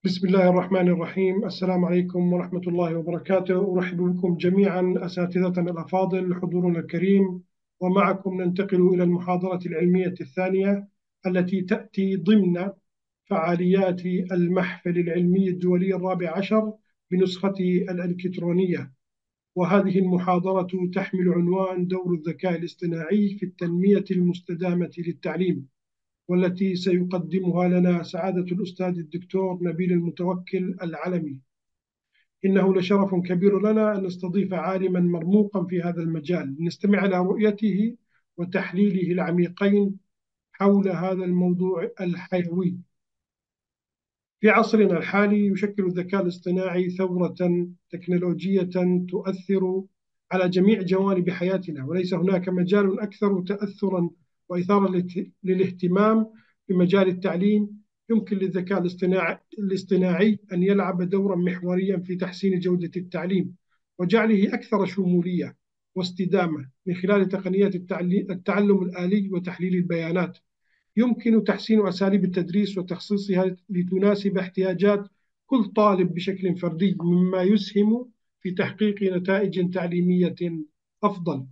بسم الله الرحمن الرحيم. السلام عليكم ورحمة الله وبركاته. أرحب بكم جميعا أساتذتنا الأفاضل، حضورنا الكريم. ومعكم ننتقل إلى المحاضرة العلمية الثانية التي تأتي ضمن فعاليات المحفل العلمي الدولي الرابع عشر بنسخته الإلكترونية. وهذه المحاضرة تحمل عنوان دور الذكاء الاصطناعي في التنمية المستدامة للتعليم، والتي سيقدمها لنا سعادة الأستاذ الدكتور نبيل المتوكل العلمي. إنه لشرف كبير لنا أن نستضيف عالما مرموقا في هذا المجال لنستمع إلى رؤيته وتحليله العميقين حول هذا الموضوع الحيوي. في عصرنا الحالي يشكل الذكاء الاصطناعي ثورة تكنولوجية تؤثر على جميع جوانب حياتنا، وليس هناك مجال أكثر تأثرا وإثارة للاهتمام في مجال التعليم. يمكن للذكاء الاصطناعي أن يلعب دورا محوريا في تحسين جودة التعليم وجعله أكثر شمولية واستدامة من خلال تقنيات التعلم الآلي وتحليل البيانات. يمكن تحسين أساليب التدريس وتخصيصها لتناسب احتياجات كل طالب بشكل فردي، مما يسهم في تحقيق نتائج تعليمية أفضل.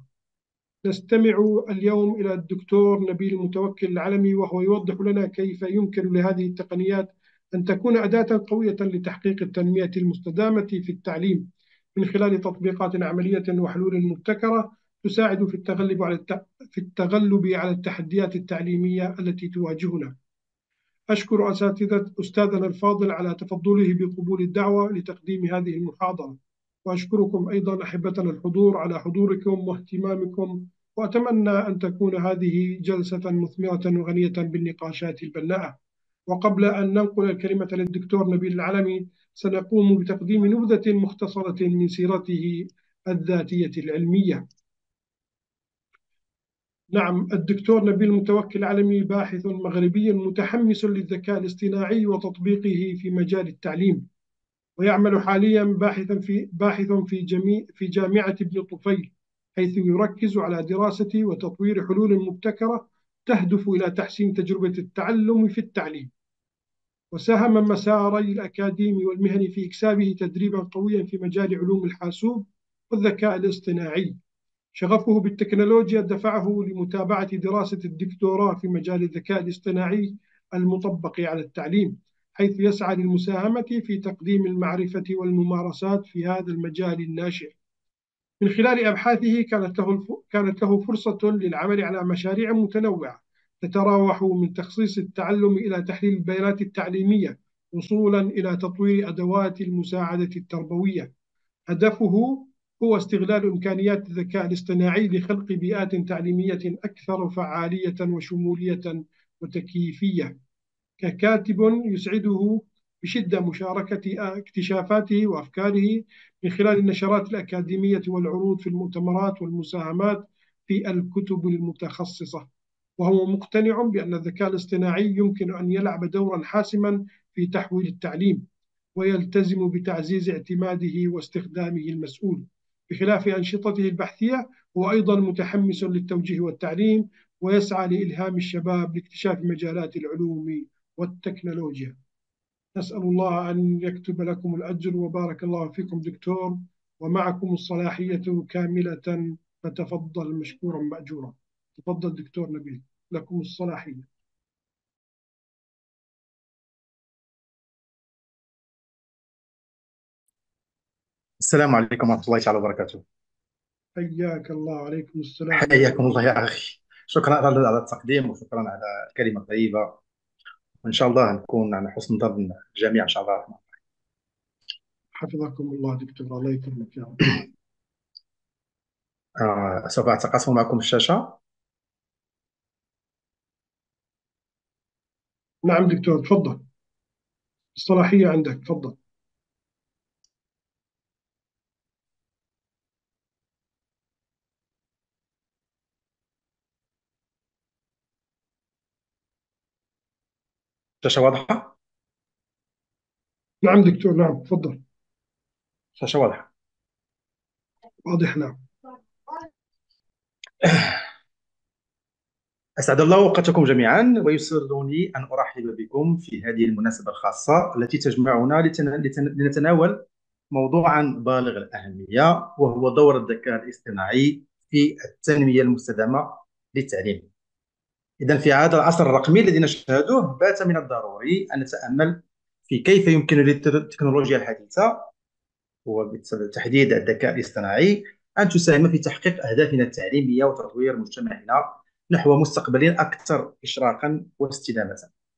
نستمع اليوم إلى الدكتور نبيل المتوكل العلمي، وهو يوضح لنا كيف يمكن لهذه التقنيات أن تكون أداة قوية لتحقيق التنمية المستدامة في التعليم من خلال تطبيقات عملية وحلول مبتكرة تساعد في التغلب على التحديات التعليمية التي تواجهنا. أشكر أستاذنا الفاضل على تفضله بقبول الدعوة لتقديم هذه المحاضرة، وأشكركم أيضا أحبتنا الحضور على حضوركم واهتمامكم، وأتمنى أن تكون هذه جلسة مثمرة وغنية بالنقاشات البناءة. وقبل أن ننقل الكلمة للدكتور نبيل العلمي، سنقوم بتقديم نبذة مختصرة من سيرته الذاتية العلمية. نعم، الدكتور نبيل المتوكل العلمي باحث مغربي متحمس للذكاء الاصطناعي وتطبيقه في مجال التعليم، ويعمل حاليا باحث في جامعة ابن طفيل، حيث يركز على دراسة وتطوير حلول مبتكرة تهدف إلى تحسين تجربة التعلم في التعليم. وساهم مساري الأكاديمي والمهني في إكسابه تدريبا قويا في مجال علوم الحاسوب والذكاء الاصطناعي. شغفه بالتكنولوجيا دفعه لمتابعة دراسة الدكتوراه في مجال الذكاء الاصطناعي المطبق على التعليم، حيث يسعى للمساهمة في تقديم المعرفة والممارسات في هذا المجال الناشئ. من خلال أبحاثه كانت له فرصة للعمل على مشاريع متنوعة تتراوح من تخصيص التعلم إلى تحليل البيانات التعليمية، وصولا إلى تطوير أدوات المساعدة التربوية. هدفه هو استغلال إمكانيات الذكاء الاصطناعي لخلق بيئات تعليمية أكثر فعالية وشمولية وتكييفية. ككاتب يسعده بشدة مشاركة اكتشافاته وأفكاره من خلال النشرات الأكاديمية والعروض في المؤتمرات والمساهمات في الكتب المتخصصة. وهو مقتنع بأن الذكاء الاصطناعي يمكن أن يلعب دورا حاسما في تحويل التعليم، ويلتزم بتعزيز اعتماده واستخدامه المسؤول. بخلاف أنشطته البحثية، هو أيضا متحمس للتوجيه والتعليم، ويسعى لإلهام الشباب لاكتشاف مجالات العلوم والتكنولوجيا. نسأل الله أن يكتب لكم الأجر، وبارك الله فيكم دكتور، ومعكم الصلاحية كاملة، فتفضل مشكورا مأجورا. تفضل دكتور نبيل، لكم الصلاحية. السلام عليكم ورحمة الله تعالى وبركاته. حياك الله. عليكم السلام حياكم ورحمة الله الله. يا أخي. شكرا على التقديم، وشكرا على الكلمة الطيبة. وإن شاء الله نكون على حسن ظن الجميع إن شاء الله الرحمن. حفظكم الله دكتور، الله يكرمك يا رب. سوف أتقاسم معكم الشاشة. نعم دكتور، تفضل، الصلاحية عندك، تفضل. الشاشة واضحة. نعم دكتور، نعم تفضل. الشاشة واضحة. واضح، نعم. أسعد الله أوقاتكم جميعا، ويسرني أن أرحب بكم في هذه المناسبة الخاصة التي تجمعنا لنتناول موضوعا بالغ الأهمية، وهو دور الذكاء الاصطناعي في التنمية المستدامة للتعليم. إذا في هذا العصر الرقمي الذي نشهده، بات من الضروري أن نتأمل في كيف يمكن للتكنولوجيا الحديثة وبالتحديد الذكاء الاصطناعي أن تساهم في تحقيق أهدافنا التعليمية وتطوير مجتمعنا نحو مستقبل أكثر إشراقا واستدامة.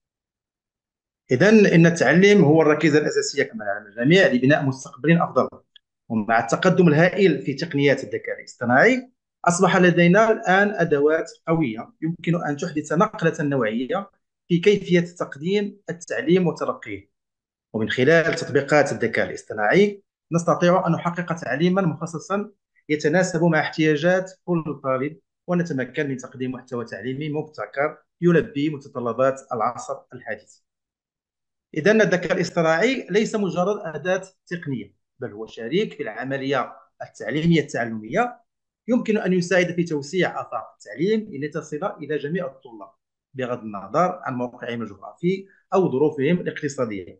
إذا إن التعليم هو الركيزة الأساسية كما يعلم الجميع لبناء مستقبل أفضل. ومع التقدم الهائل في تقنيات الذكاء الاصطناعي، أصبح لدينا الآن أدوات قوية يمكن أن تحدث نقلة نوعية في كيفية تقديم التعليم وتلقيه. ومن خلال تطبيقات الذكاء الاصطناعي نستطيع أن نحقق تعليما مخصصا يتناسب مع احتياجات كل طالب، ونتمكن من تقديم محتوى تعليمي مبتكر يلبي متطلبات العصر الحديث. إذا الذكاء الاصطناعي ليس مجرد أداة تقنية، بل هو شريك في العملية التعليمية التعلمية. يمكن أن يساعد في توسيع آفاق التعليم لتصل إلى جميع الطلاب بغض النظر عن موقعهم الجغرافي أو ظروفهم الاقتصادية.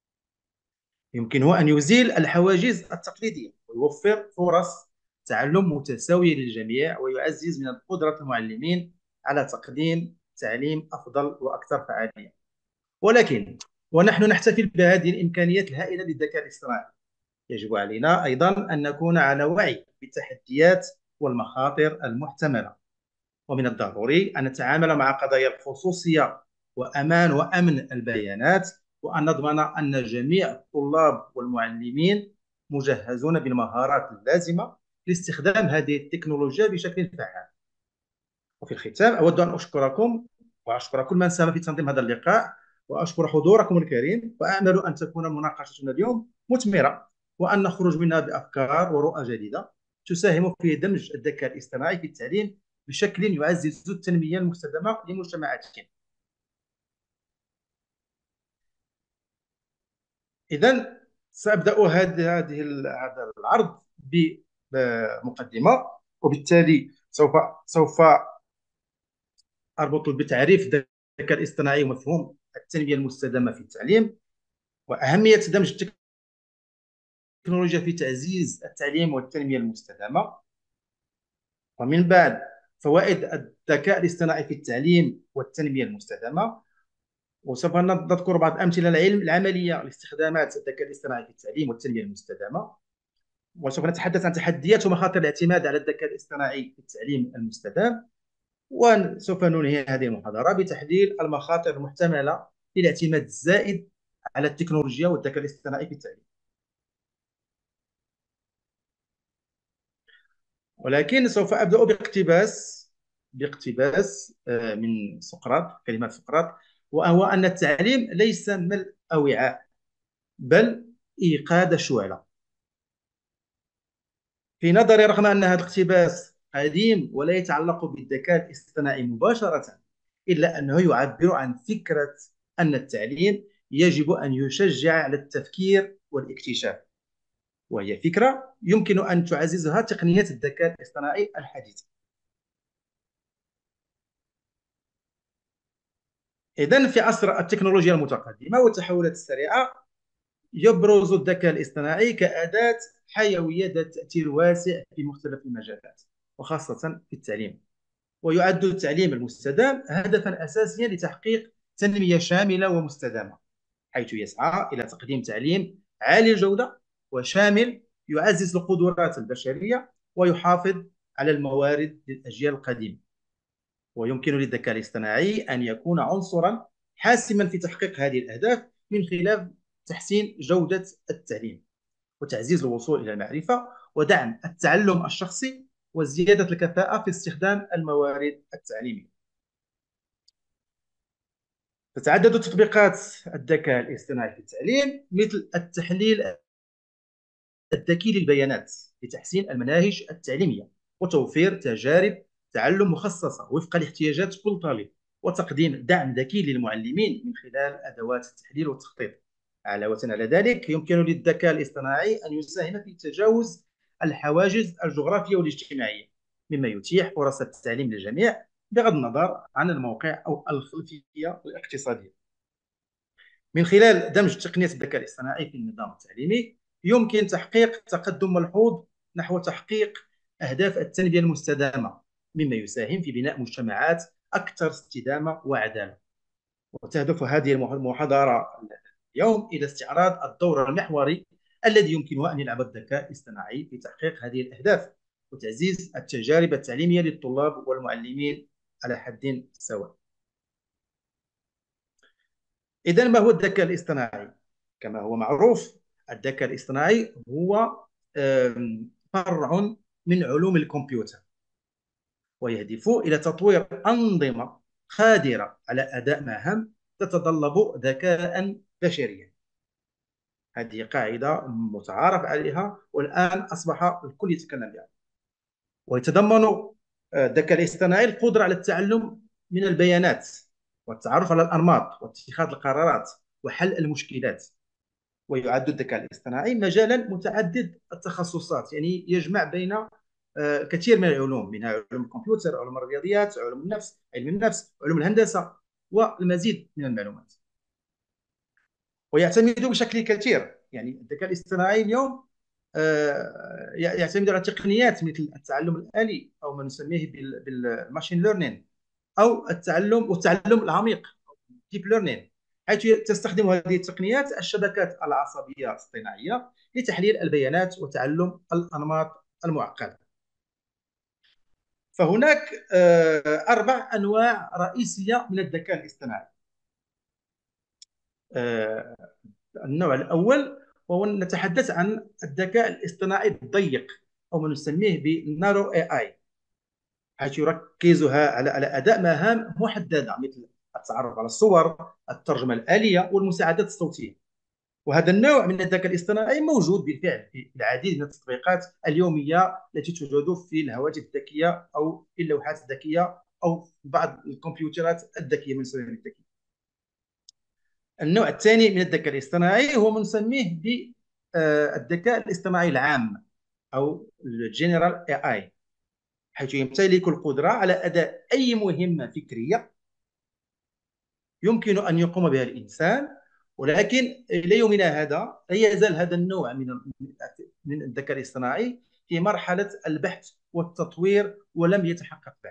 يمكنه أن يزيل الحواجز التقليدية ويوفر فرص تعلم متساوية للجميع، ويعزز من قدرة المعلمين على تقديم تعليم أفضل وأكثر فعالية. ولكن ونحن نحتفل بهذه الإمكانيات الهائلة للذكاء الاصطناعي، يجب علينا أيضا أن نكون على وعي بالتحديات والمخاطر المحتملة. ومن الضروري أن نتعامل مع قضايا الخصوصية وأمان وأمن البيانات، وأن نضمن أن جميع الطلاب والمعلمين مجهزون بالمهارات اللازمة لاستخدام هذه التكنولوجيا بشكل فعال. وفي الختام أود أن أشكركم وأشكر كل من ساهم في تنظيم هذا اللقاء، وأشكر حضوركم الكريم، وأأمل أن تكون مناقشتنا اليوم مثمرة، وأن نخرج منها بأفكار ورؤى جديدة تساهم في دمج الذكاء الاصطناعي في التعليم بشكل يعزز التنمية المستدامة لمجتمعاتنا. إذا سأبدأ هذا العرض بمقدمة، وبالتالي سوف أربط بتعريف الذكاء الاصطناعي ومفهوم التنمية المستدامة في التعليم، وأهمية دمج التكنولوجيا في تعزيز التعليم والتنمية المستدامة، ومن بعد فوائد الذكاء الاصطناعي في التعليم والتنمية المستدامة. وسوف نذكر بعض الأمثلة العملية لاستخدامات الذكاء الاصطناعي في التعليم والتنمية المستدامة. وسوف نتحدث عن تحديات ومخاطر الاعتماد على الذكاء الاصطناعي في التعليم المستدام. وسوف ننهي هذه المحاضرة بتحليل المخاطر المحتملة للاعتماد الزائد على التكنولوجيا والذكاء الاصطناعي في التعليم. ولكن سوف أبدأ باقتباس من سقراط، كلمات سقراط، وهو أن التعليم ليس ملء أو وعاء، بل إيقاد شعلة. في نظري، رغم أن هذا الاقتباس قديم ولا يتعلق بالذكاء الاصطناعي مباشرة، إلا أنه يعبر عن فكرة أن التعليم يجب أن يشجع على التفكير والاكتشاف، وهي فكرة يمكن أن تعززها تقنيات الذكاء الاصطناعي الحديثة. إذن في عصر التكنولوجيا المتقدمة والتحولات السريعة، يبرز الذكاء الاصطناعي كأداة حيوية ذات تأثير واسع في مختلف المجالات، وخاصة في التعليم. ويعد التعليم المستدام هدفا أساسيا لتحقيق تنمية شاملة ومستدامة، حيث يسعى إلى تقديم تعليم عالي الجودة وشامل يعزز القدرات البشرية ويحافظ على الموارد للأجيال القادمة. ويمكن للذكاء الاصطناعي أن يكون عنصرا حاسما في تحقيق هذه الأهداف من خلال تحسين جودة التعليم، وتعزيز الوصول إلى المعرفة، ودعم التعلم الشخصي، وزيادة الكفاءة في استخدام الموارد التعليمية. تتعدد تطبيقات الذكاء الاصطناعي في التعليم، مثل التحليل الذكي للبيانات لتحسين المناهج التعليمية، وتوفير تجارب تعلم مخصصة وفق لاحتياجات كل طالب، وتقديم دعم ذكي للمعلمين من خلال أدوات التحليل والتخطيط. علاوة على ذلك، يمكن للذكاء الاصطناعي أن يساهم في تجاوز الحواجز الجغرافية والاجتماعية، مما يتيح فرص التعليم للجميع بغض النظر عن الموقع أو الخلفية الاقتصادية. من خلال دمج تقنية الذكاء الاصطناعي في النظام التعليمي يمكن تحقيق تقدم ملحوظ نحو تحقيق أهداف التنمية المستدامة، مما يساهم في بناء مجتمعات أكثر استدامة وعدالة. وتهدف هذه المحاضرة اليوم إلى استعراض الدور المحوري الذي يمكن أن يلعب الذكاء الاصطناعي في تحقيق هذه الأهداف وتعزيز التجارب التعليمية للطلاب والمعلمين على حد سواء. إذا ما هو الذكاء الاصطناعي؟ كما هو معروف، الذكاء الاصطناعي هو فرع من علوم الكمبيوتر، ويهدف إلى تطوير أنظمة قادرة على أداء مهام تتطلب ذكاء بشريا. هذه قاعدة متعارف عليها والآن أصبح الكل يتكلم بها. ويتضمن الذكاء الاصطناعي القدرة على التعلم من البيانات والتعرف على الأنماط واتخاذ القرارات وحل المشكلات. ويعد الذكاء الاصطناعي مجالا متعدد التخصصات، يعني يجمع بين كثير من العلوم، منها علوم الكمبيوتر، علوم الرياضيات، علوم النفس، علم النفس، علوم الهندسة، والمزيد من المعلومات. ويعتمد بشكل كثير، يعني الذكاء الاصطناعي اليوم يعتمد على تقنيات مثل التعلم الآلي أو ما نسميه بالماشين ليرنينج، أو التعلم العميق ديب ليرنينج، حيث تستخدم هذه التقنيات الشبكات العصبية الاصطناعية لتحليل البيانات وتعلم الأنماط المعقدة. فهناك 4 أنواع رئيسية من الذكاء الاصطناعي. النوع الأول وهو نتحدث عن الذكاء الاصطناعي الضيق أو ما نسميه بالنارو اي اي، حيث يركزها على أداء مهام محددة مثل التعرف على الصور، الترجمة الآلية، والمساعدات الصوتية. وهذا النوع من الذكاء الاصطناعي موجود بالفعل في العديد من التطبيقات اليومية التي توجد في الهواتف الذكية أو في اللوحات الذكية أو في بعض الكمبيوترات الذكية من سلم الذكية. النوع الثاني من الذكاء الاصطناعي هو ما نسميه بالذكاء الاصطناعي العام أو الجنرال اي اي، حيث يمتلك القدرة على أداء أي مهمة فكرية يمكن أن يقوم بها الإنسان. ولكن إلى يومنا هذا لا يزال هذا النوع من الذكاء الاصطناعي في مرحلة البحث والتطوير ولم يتحقق بعد.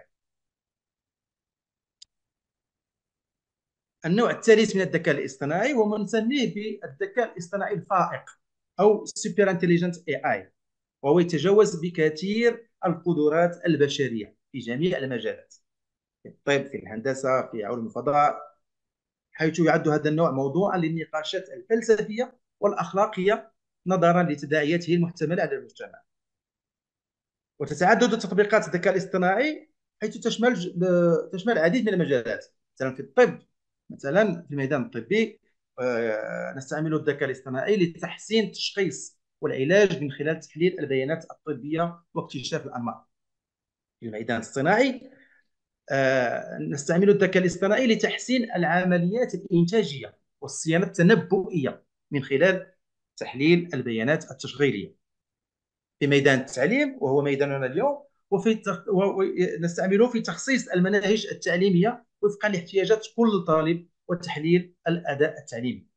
النوع الثالث من الذكاء الاصطناعي هو ما نسميه بالذكاء الاصطناعي الفائق أو سوبر انتليجنت اي اي، وهو يتجاوز بكثير القدرات البشرية في جميع المجالات، في الطب، في الهندسة، في علوم الفضاء، حيث يعد هذا النوع موضوعا للنقاشات الفلسفية والأخلاقية نظرا لتداعياته المحتملة على المجتمع. وتتعدد تطبيقات الذكاء الاصطناعي حيث تشمل العديد من المجالات. مثلا في الطب، مثلا في الميدان الطبي نستعمل الذكاء الاصطناعي لتحسين التشخيص والعلاج من خلال تحليل البيانات الطبية واكتشاف الأنماط. في الميدان الصناعي نستعمل الذكاء الاصطناعي لتحسين العمليات الإنتاجية والصيانة التنبؤية من خلال تحليل البيانات التشغيلية. في ميدان التعليم وهو ميداننا اليوم، نستعمله في تخصيص المناهج التعليمية وفقا لاحتياجات كل طالب وتحليل الأداء التعليمي.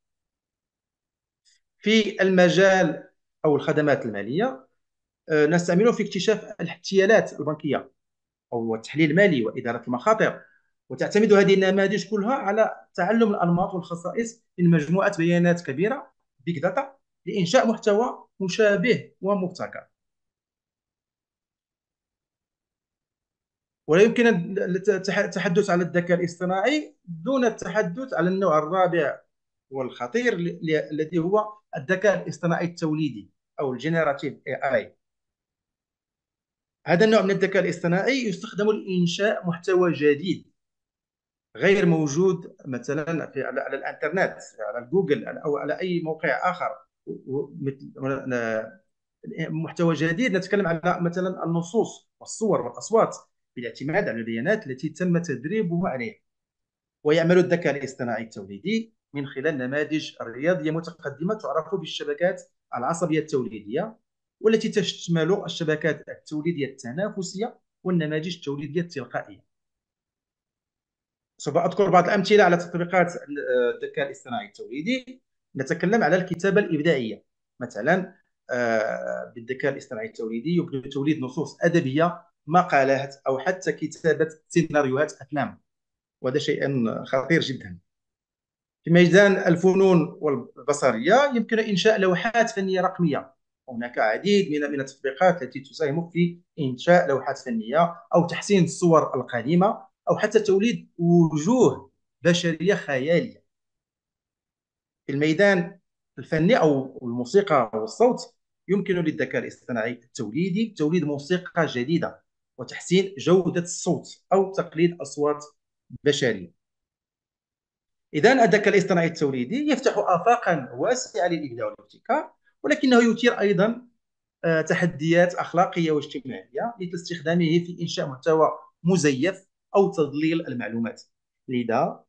في المجال أو الخدمات المالية نستعمله في اكتشاف الاحتيالات البنكية أو التحليل المالي وإدارة المخاطر. وتعتمد هذه النماذج كلها على تعلم الأنماط والخصائص من مجموعة بيانات كبيرة بيج داتا لإنشاء محتوى مشابه ومبتكر. ولا يمكن التحدث عن الذكاء الاصطناعي دون التحدث على النوع الرابع والخطير الذي هو الذكاء الاصطناعي التوليدي أو الجينيراتيف اي اي. هذا النوع من الذكاء الاصطناعي يستخدم لإنشاء محتوى جديد غير موجود مثلا على الانترنت، على جوجل او على اي موقع اخر. مثل محتوى جديد نتكلم على مثلا النصوص والصور والاصوات بالاعتماد على البيانات التي تم تدريبها عليها. ويعمل الذكاء الاصطناعي التوليدي من خلال نماذج رياضيه متقدمه تعرف بالشبكات العصبيه التوليديه، والتي تشمل الشبكات التوليديه التنافسيه والنماذج التوليديه التلقائيه. سوف أذكر بعض الأمثلة على تطبيقات الذكاء الاصطناعي التوليدي. نتكلم على الكتابة الإبداعية مثلا. بالذكاء الاصطناعي التوليدي يمكن توليد نصوص أدبية، مقالات، أو حتى كتابة سيناريوهات أفلام، وهذا شيء خطير جدا. في ميدان الفنون والبصرية يمكن إنشاء لوحات فنية رقمية. هناك العديد من التطبيقات التي تساهم في إنشاء لوحات فنية أو تحسين الصور القديمة أو حتى توليد وجوه بشرية خيالية. في الميدان الفني أو الموسيقى والصوت يمكن للذكاء الاصطناعي التوليدي توليد موسيقى جديدة وتحسين جودة الصوت أو تقليد أصوات بشرية. إذا الذكاء الاصطناعي التوليدي يفتح آفاقا واسعة للإبداع والابتكار، ولكنه يثير أيضا تحديات أخلاقية واجتماعية مثل استخدامه في إنشاء محتوى مزيف أو تضليل المعلومات. لذا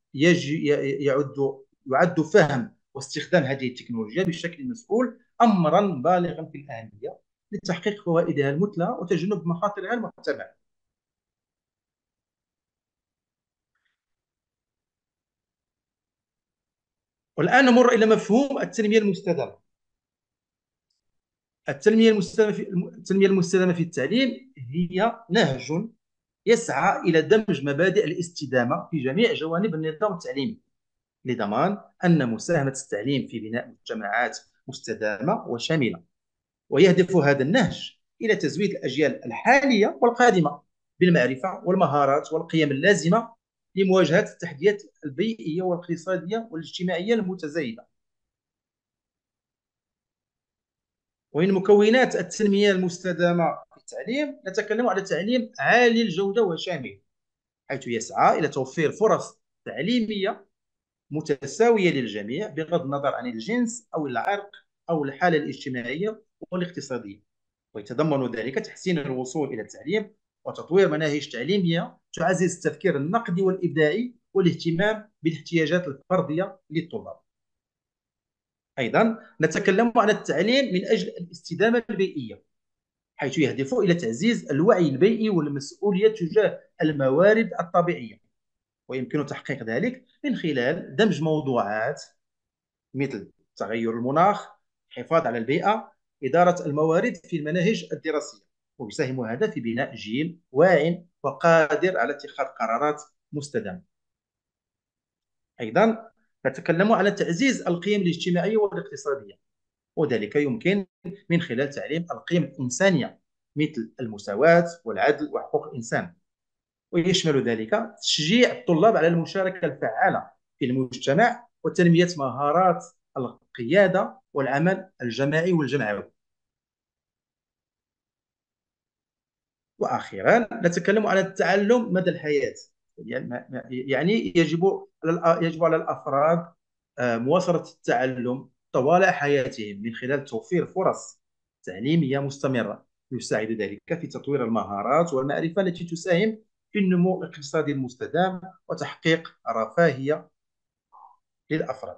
يعد فهم واستخدام هذه التكنولوجيا بشكل مسؤول أمرا بالغا في الأهمية لتحقيق فوائدها المثلى وتجنب مخاطرها المحتملة. والآن نمر إلى مفهوم التنمية المستدامة. التنمية المستدامة في التعليم هي نهج يسعى إلى دمج مبادئ الاستدامة في جميع جوانب النظام التعليمي لضمان أن مساهمة التعليم في بناء مجتمعات مستدامة وشاملة. ويهدف هذا النهج إلى تزويد الأجيال الحالية والقادمة بالمعرفة والمهارات والقيم اللازمة لمواجهة التحديات البيئية والاقتصادية والاجتماعية المتزايدة. ومن مكونات التنمية المستدامة في التعليم نتكلم على تعليم عالي الجودة وشامل، حيث يسعى إلى توفير فرص تعليمية متساوية للجميع بغض النظر عن الجنس أو العرق أو الحالة الاجتماعية والاقتصادية. ويتضمن ذلك تحسين الوصول إلى التعليم وتطوير مناهج تعليمية تعزز التفكير النقدي والإبداعي والاهتمام بالاحتياجات الفردية للطلاب. أيضا نتكلم عن التعليم من أجل الاستدامة البيئية، حيث يهدف إلى تعزيز الوعي البيئي والمسؤولية تجاه الموارد الطبيعية. ويمكن تحقيق ذلك من خلال دمج موضوعات مثل تغير المناخ، الحفاظ على البيئة، إدارة الموارد في المناهج الدراسية. ويساهم هذا في بناء جيل واعٍ وقادر على اتخاذ قرارات مستدامة. أيضا نتكلم على تعزيز القيم الاجتماعية والاقتصادية، وذلك يمكن من خلال تعليم القيم الإنسانية مثل المساواة والعدل وحقوق الإنسان. ويشمل ذلك تشجيع الطلاب على المشاركة الفعالة في المجتمع وتنمية مهارات القيادة والعمل الجماعي والجمعوي. وأخيرا نتكلم عن التعلم مدى الحياة. يعني يجب على الأفراد مواصلة التعلم طوال حياتهم من خلال توفير فرص تعليمية مستمرة. يساعد ذلك في تطوير المهارات والمعرفة التي تساهم في النمو الاقتصادي المستدام وتحقيق الرفاهية للأفراد.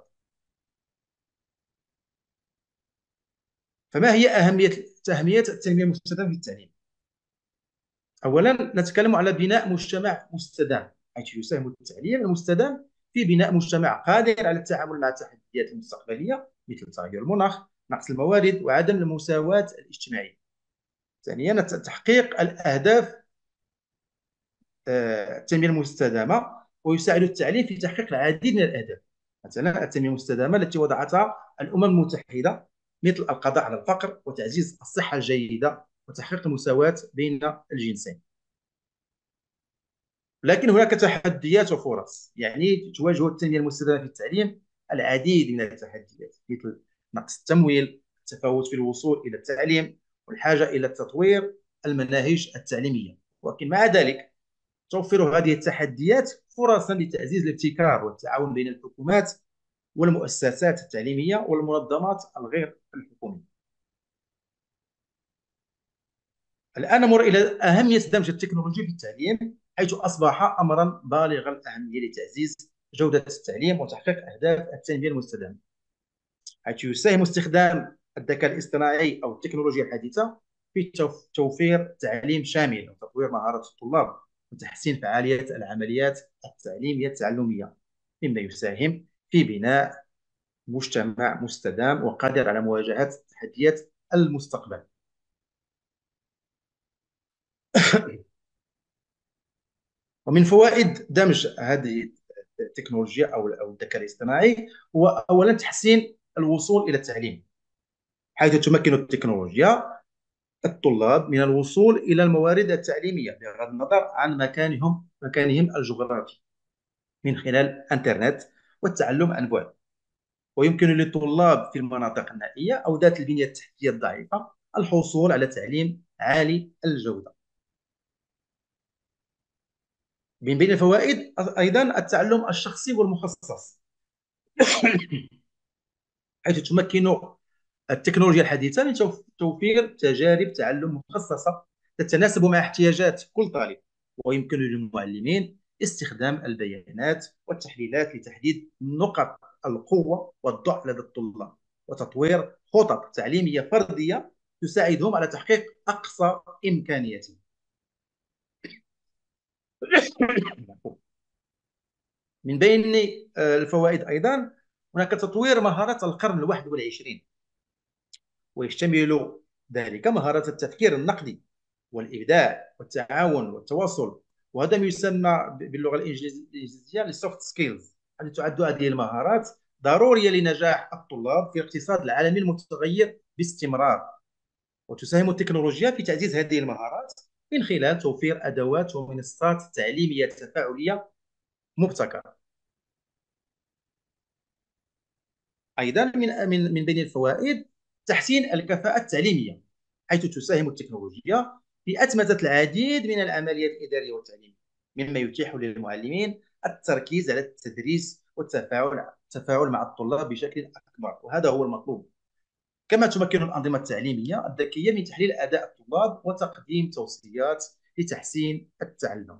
فما هي أهمية التنمية المستدامة في التعليم؟ أولا نتكلم على بناء مجتمع مستدام، حيث يساهم التعليم المستدام في بناء مجتمع قادر على التعامل مع التحديات المستقبلية مثل تغير المناخ، نقص الموارد، وعدم المساواة الاجتماعية. ثانيا تحقيق الأهداف التنمية المستدامة، ويساعد التعليم في تحقيق العديد من الأهداف. مثلا التنمية المستدامة التي وضعتها الأمم المتحدة مثل القضاء على الفقر وتعزيز الصحة الجيدة وتحقيق المساواة بين الجنسين. لكن هناك تحديات وفرص، يعني تواجه التنمية المستدامة في التعليم العديد من التحديات مثل نقص التمويل، التفاوت في الوصول إلى التعليم، والحاجة إلى تطوير المناهج التعليمية. ولكن مع ذلك توفر هذه التحديات فرصا لتعزيز الابتكار والتعاون بين الحكومات والمؤسسات التعليمية والمنظمات الغير الحكومية. الآن نمر إلى أهمية دمج التكنولوجيا في التعليم، حيث أصبح أمرا بالغ الأهمية لتعزيز جودة التعليم وتحقيق أهداف التنمية المستدامة، حيث يساهم استخدام الذكاء الاصطناعي أو التكنولوجيا الحديثة في توفير تعليم شامل وتطوير مهارات الطلاب وتحسين فعالية العمليات التعليمية التعلمية، مما يساهم في بناء مجتمع مستدام وقادر على مواجهة تحديات المستقبل. ومن فوائد دمج هذه التكنولوجيا أو الذكاء الاصطناعي هو أولا تحسين الوصول إلى التعليم، حيث تمكن التكنولوجيا الطلاب من الوصول إلى الموارد التعليمية بغض النظر عن مكانهم الجغرافي من خلال الإنترنت والتعلم عن بعد. ويمكن للطلاب في المناطق النائية أو ذات البنية التحتية الضعيفة الحصول على تعليم عالي الجودة. من بين الفوائد أيضا التعلم الشخصي والمخصص، حيث تمكن التكنولوجيا الحديثة من توفير تجارب تعلم مخصصة تتناسب مع احتياجات كل طالب. ويمكن للمعلمين استخدام البيانات والتحليلات لتحديد نقط القوة والضعف لدى الطلاب وتطوير خطط تعليمية فردية تساعدهم على تحقيق أقصى إمكانياتهم. من بين الفوائد أيضا هناك تطوير مهارات القرن الواحد والعشرين، ويشتمل ذلك مهارات التفكير النقدي والإبداع والتعاون والتواصل، وهذا ما يسمى باللغة الإنجليزية السوفت سكيلز. تعد هذه المهارات ضرورية لنجاح الطلاب في الاقتصاد العالمي المتغير باستمرار. وتساهم التكنولوجيا في تعزيز هذه المهارات من خلال توفير أدوات ومنصات تعليمية تفاعلية مبتكرة. أيضا من بين الفوائد تحسين الكفاءة التعليمية، حيث تساهم التكنولوجيا في أتمتة العديد من العمليات الإدارية والتعليمية، مما يتيح للمعلمين التركيز على التدريس والتفاعل مع الطلاب بشكل أكبر، وهذا هو المطلوب. كما تمكن الأنظمة التعليمية الذكية من تحليل أداء الطلاب وتقديم توصيات لتحسين التعلم.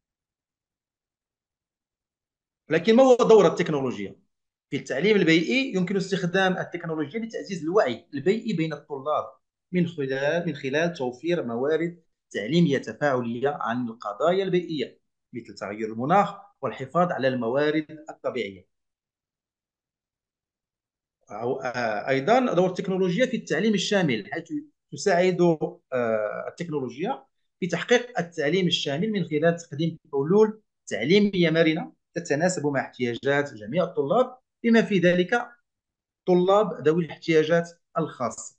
لكن ما هو دور التكنولوجيا في التعليم البيئي؟ يمكن استخدام التكنولوجيا لتعزيز الوعي البيئي بين الطلاب من خلال توفير موارد تعليمية تفاعلية عن القضايا البيئية مثل تغير المناخ والحفاظ على الموارد الطبيعية. أيضا دور التكنولوجيا في التعليم الشامل، حيث تساعد التكنولوجيا في تحقيق التعليم الشامل من خلال تقديم حلول تعليمية مرنة تتناسب مع احتياجات جميع الطلاب، بما في ذلك طلاب ذوي الاحتياجات الخاصة.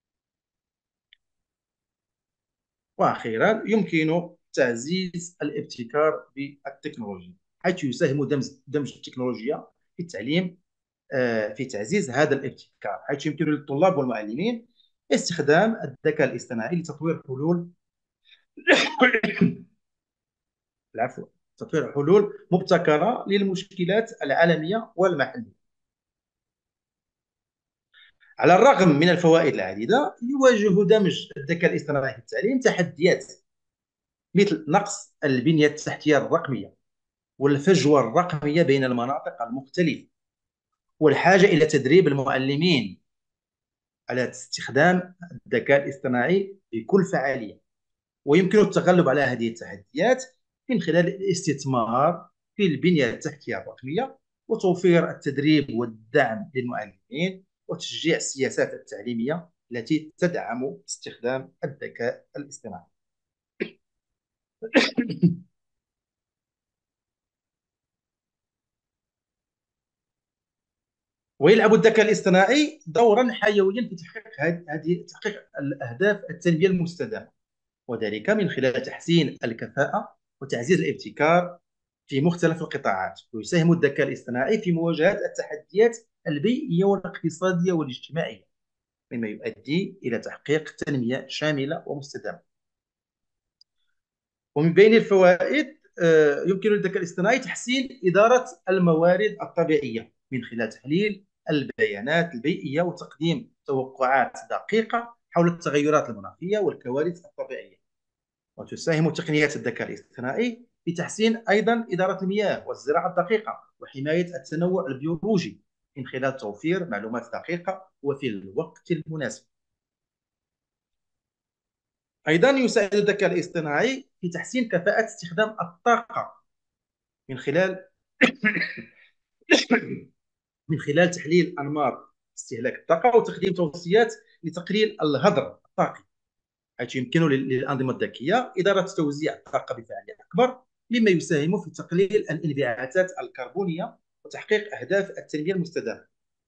وأخيرا يمكن تعزيز الابتكار بالتكنولوجيا، حيث يساهم دمج التكنولوجيا في التعليم في تعزيز هذا الابتكار، حيث يمكن للطلاب والمعلمين استخدام الذكاء الاصطناعي لتطوير حلول العفو تطوير حلول مبتكرة للمشكلات العالمية والمحلية. على الرغم من الفوائد العديدة، يواجه دمج الذكاء الاصطناعي في التعليم تحديات مثل نقص البنية التحتية الرقمية والفجوة الرقمية بين المناطق المختلفة، والحاجة إلى تدريب المعلمين على استخدام الذكاء الاصطناعي بكل فعالية. ويمكن التغلب على هذه التحديات من خلال الاستثمار في البنية التحتية الرقمية وتوفير التدريب والدعم للمعلمين وتشجيع السياسات التعليمية التي تدعم استخدام الذكاء الاصطناعي. ويلعب الذكاء الاصطناعي دورا حيويا في تحقيق الاهداف التنميه المستدامه، وذلك من خلال تحسين الكفاءه وتعزيز الابتكار في مختلف القطاعات. ويساهم الذكاء الاصطناعي في مواجهه التحديات البيئيه والاقتصاديه والاجتماعيه، مما يؤدي الى تحقيق تنميه شامله ومستدامه. ومن بين الفوائد يمكن للذكاء الاصطناعي تحسين إدارة الموارد الطبيعية من خلال تحليل البيانات البيئية وتقديم توقعات دقيقة حول التغيرات المناخية والكوارث الطبيعية. وتساهم تقنيات الذكاء الاصطناعي في تحسين أيضا إدارة المياه والزراعة الدقيقة وحماية التنوع البيولوجي من خلال توفير معلومات دقيقة وفي الوقت المناسب. أيضا يساعد الذكاء الاصطناعي في تحسين كفاءة استخدام الطاقة من خلال من خلال تحليل أنماط استهلاك الطاقة وتقديم توصيات لتقليل الهدر الطاقي، حيث يمكن للأنظمة الذكية إدارة توزيع الطاقة بفعالية أكبر، مما يساهم في تقليل الانبعاثات الكربونية وتحقيق أهداف التنمية المستدامة.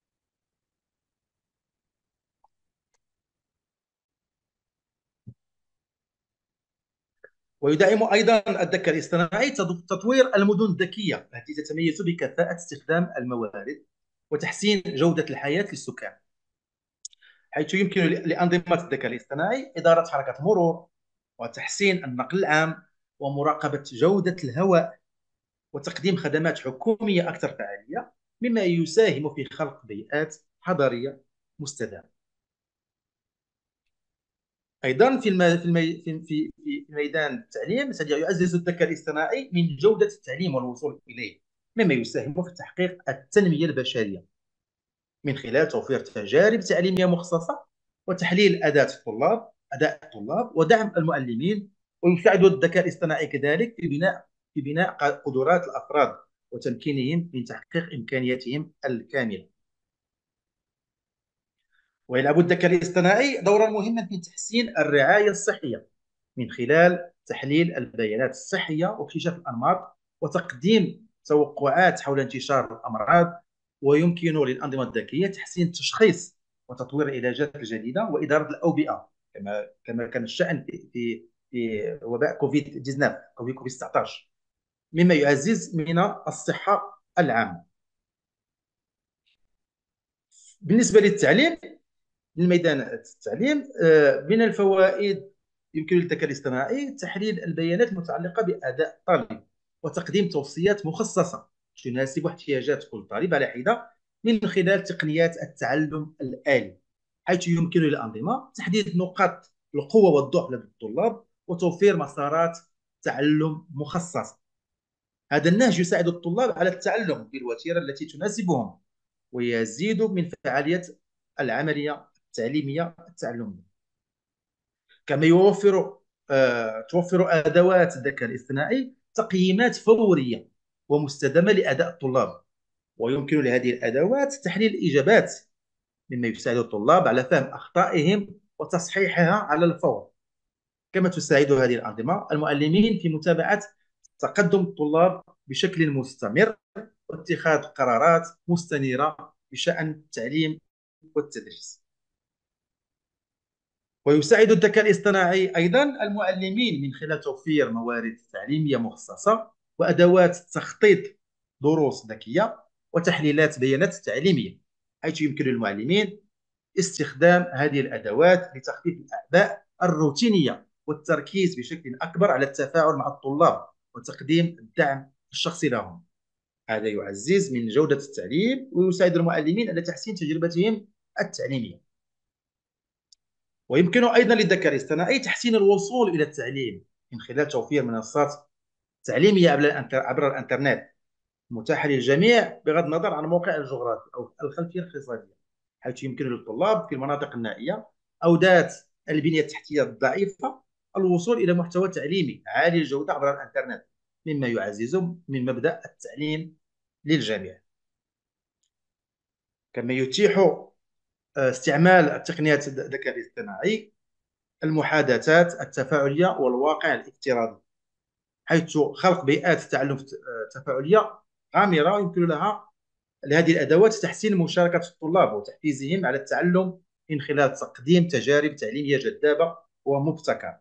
ويدعم أيضا الذكاء الاصطناعي تطوير المدن الذكية التي تتميز بكفاءة استخدام الموارد وتحسين جودة الحياة للسكان، حيث يمكن لأنظمة الذكاء الاصطناعي إدارة حركة المرور وتحسين النقل العام ومراقبة جودة الهواء وتقديم خدمات حكومية أكثر فعالية، مما يساهم في خلق بيئات حضرية مستدامة. ايضا في ميدان التعليم يعزز الذكاء الاصطناعي من جوده التعليم والوصول اليه، مما يساهم في تحقيق التنميه البشريه من خلال توفير تجارب تعليميه مخصصه وتحليل اداء الطلاب ودعم المعلمين. ويساعد الذكاء الاصطناعي كذلك في بناء قدرات الافراد وتمكينهم من تحقيق امكانياتهم الكامله. ويلعب الذكاء الاصطناعي دورا مهما في تحسين الرعايه الصحيه من خلال تحليل البيانات الصحيه واكتشاف الانماط وتقديم توقعات حول انتشار الامراض. ويمكن للانظمه الذكيه تحسين التشخيص وتطوير العلاجات الجديده واداره الاوبئه، كما كان الشان في وباء كوفيد 19 كوفيد 19، مما يعزز من الصحه العامه. بالنسبه للتعليم، من ميدان التعليم من الفوائد يمكن للذكاء الاصطناعي تحليل البيانات المتعلقه باداء الطالب وتقديم توصيات مخصصه تناسب احتياجات كل طالب على حده من خلال تقنيات التعلم الآلي، حيث يمكن للأنظمة تحديد نقاط القوة والضعف لدى الطلاب وتوفير مسارات تعلم مخصصة. هذا النهج يساعد الطلاب على التعلم بالوتيرة التي تناسبهم ويزيد من فعالية العملية التعليمية التعلمية. كما توفر أدوات الذكاء الاصطناعي تقييمات فورية ومستدامة لأداء الطلاب، ويمكن لهذه الأدوات تحليل الإجابات، مما يساعد الطلاب على فهم أخطائهم وتصحيحها على الفور. كما تساعد هذه الأنظمة المعلمين في متابعة تقدم الطلاب بشكل مستمر واتخاذ قرارات مستنيرة بشأن التعليم والتدريس. ويساعد الذكاء الاصطناعي أيضا المعلمين من خلال توفير موارد تعليمية مخصصة وأدوات تخطيط دروس ذكية وتحليلات بيانات تعليمية، حيث يمكن للمعلمين استخدام هذه الأدوات لتخفيف الأعباء الروتينية والتركيز بشكل أكبر على التفاعل مع الطلاب وتقديم الدعم الشخصي لهم. هذا يعزز من جودة التعليم ويساعد المعلمين على تحسين تجربتهم التعليمية. ويمكن أيضا للذكاء الاصطناعي تحسين الوصول إلى التعليم من خلال توفير منصات تعليمية عبر الإنترنت متاحة للجميع بغض النظر عن موقع الجغرافي أو الخلفية الاقتصادية، حيث يمكن للطلاب في المناطق النائية أو ذات البنية التحتية الضعيفة الوصول إلى محتوى تعليمي عالي الجودة عبر الإنترنت، مما يعزز من مبدأ التعليم للجميع. كما يتيح استعمال التقنيات الذكاء الاصطناعي المحادثات التفاعلية والواقع الافتراضي، حيث خلق بيئات تعلم تفاعلية غامرة يمكن لهذه الأدوات تحسين مشاركة الطلاب وتحفيزهم على التعلم من خلال تقديم تجارب تعليمية جذابة ومبتكرة.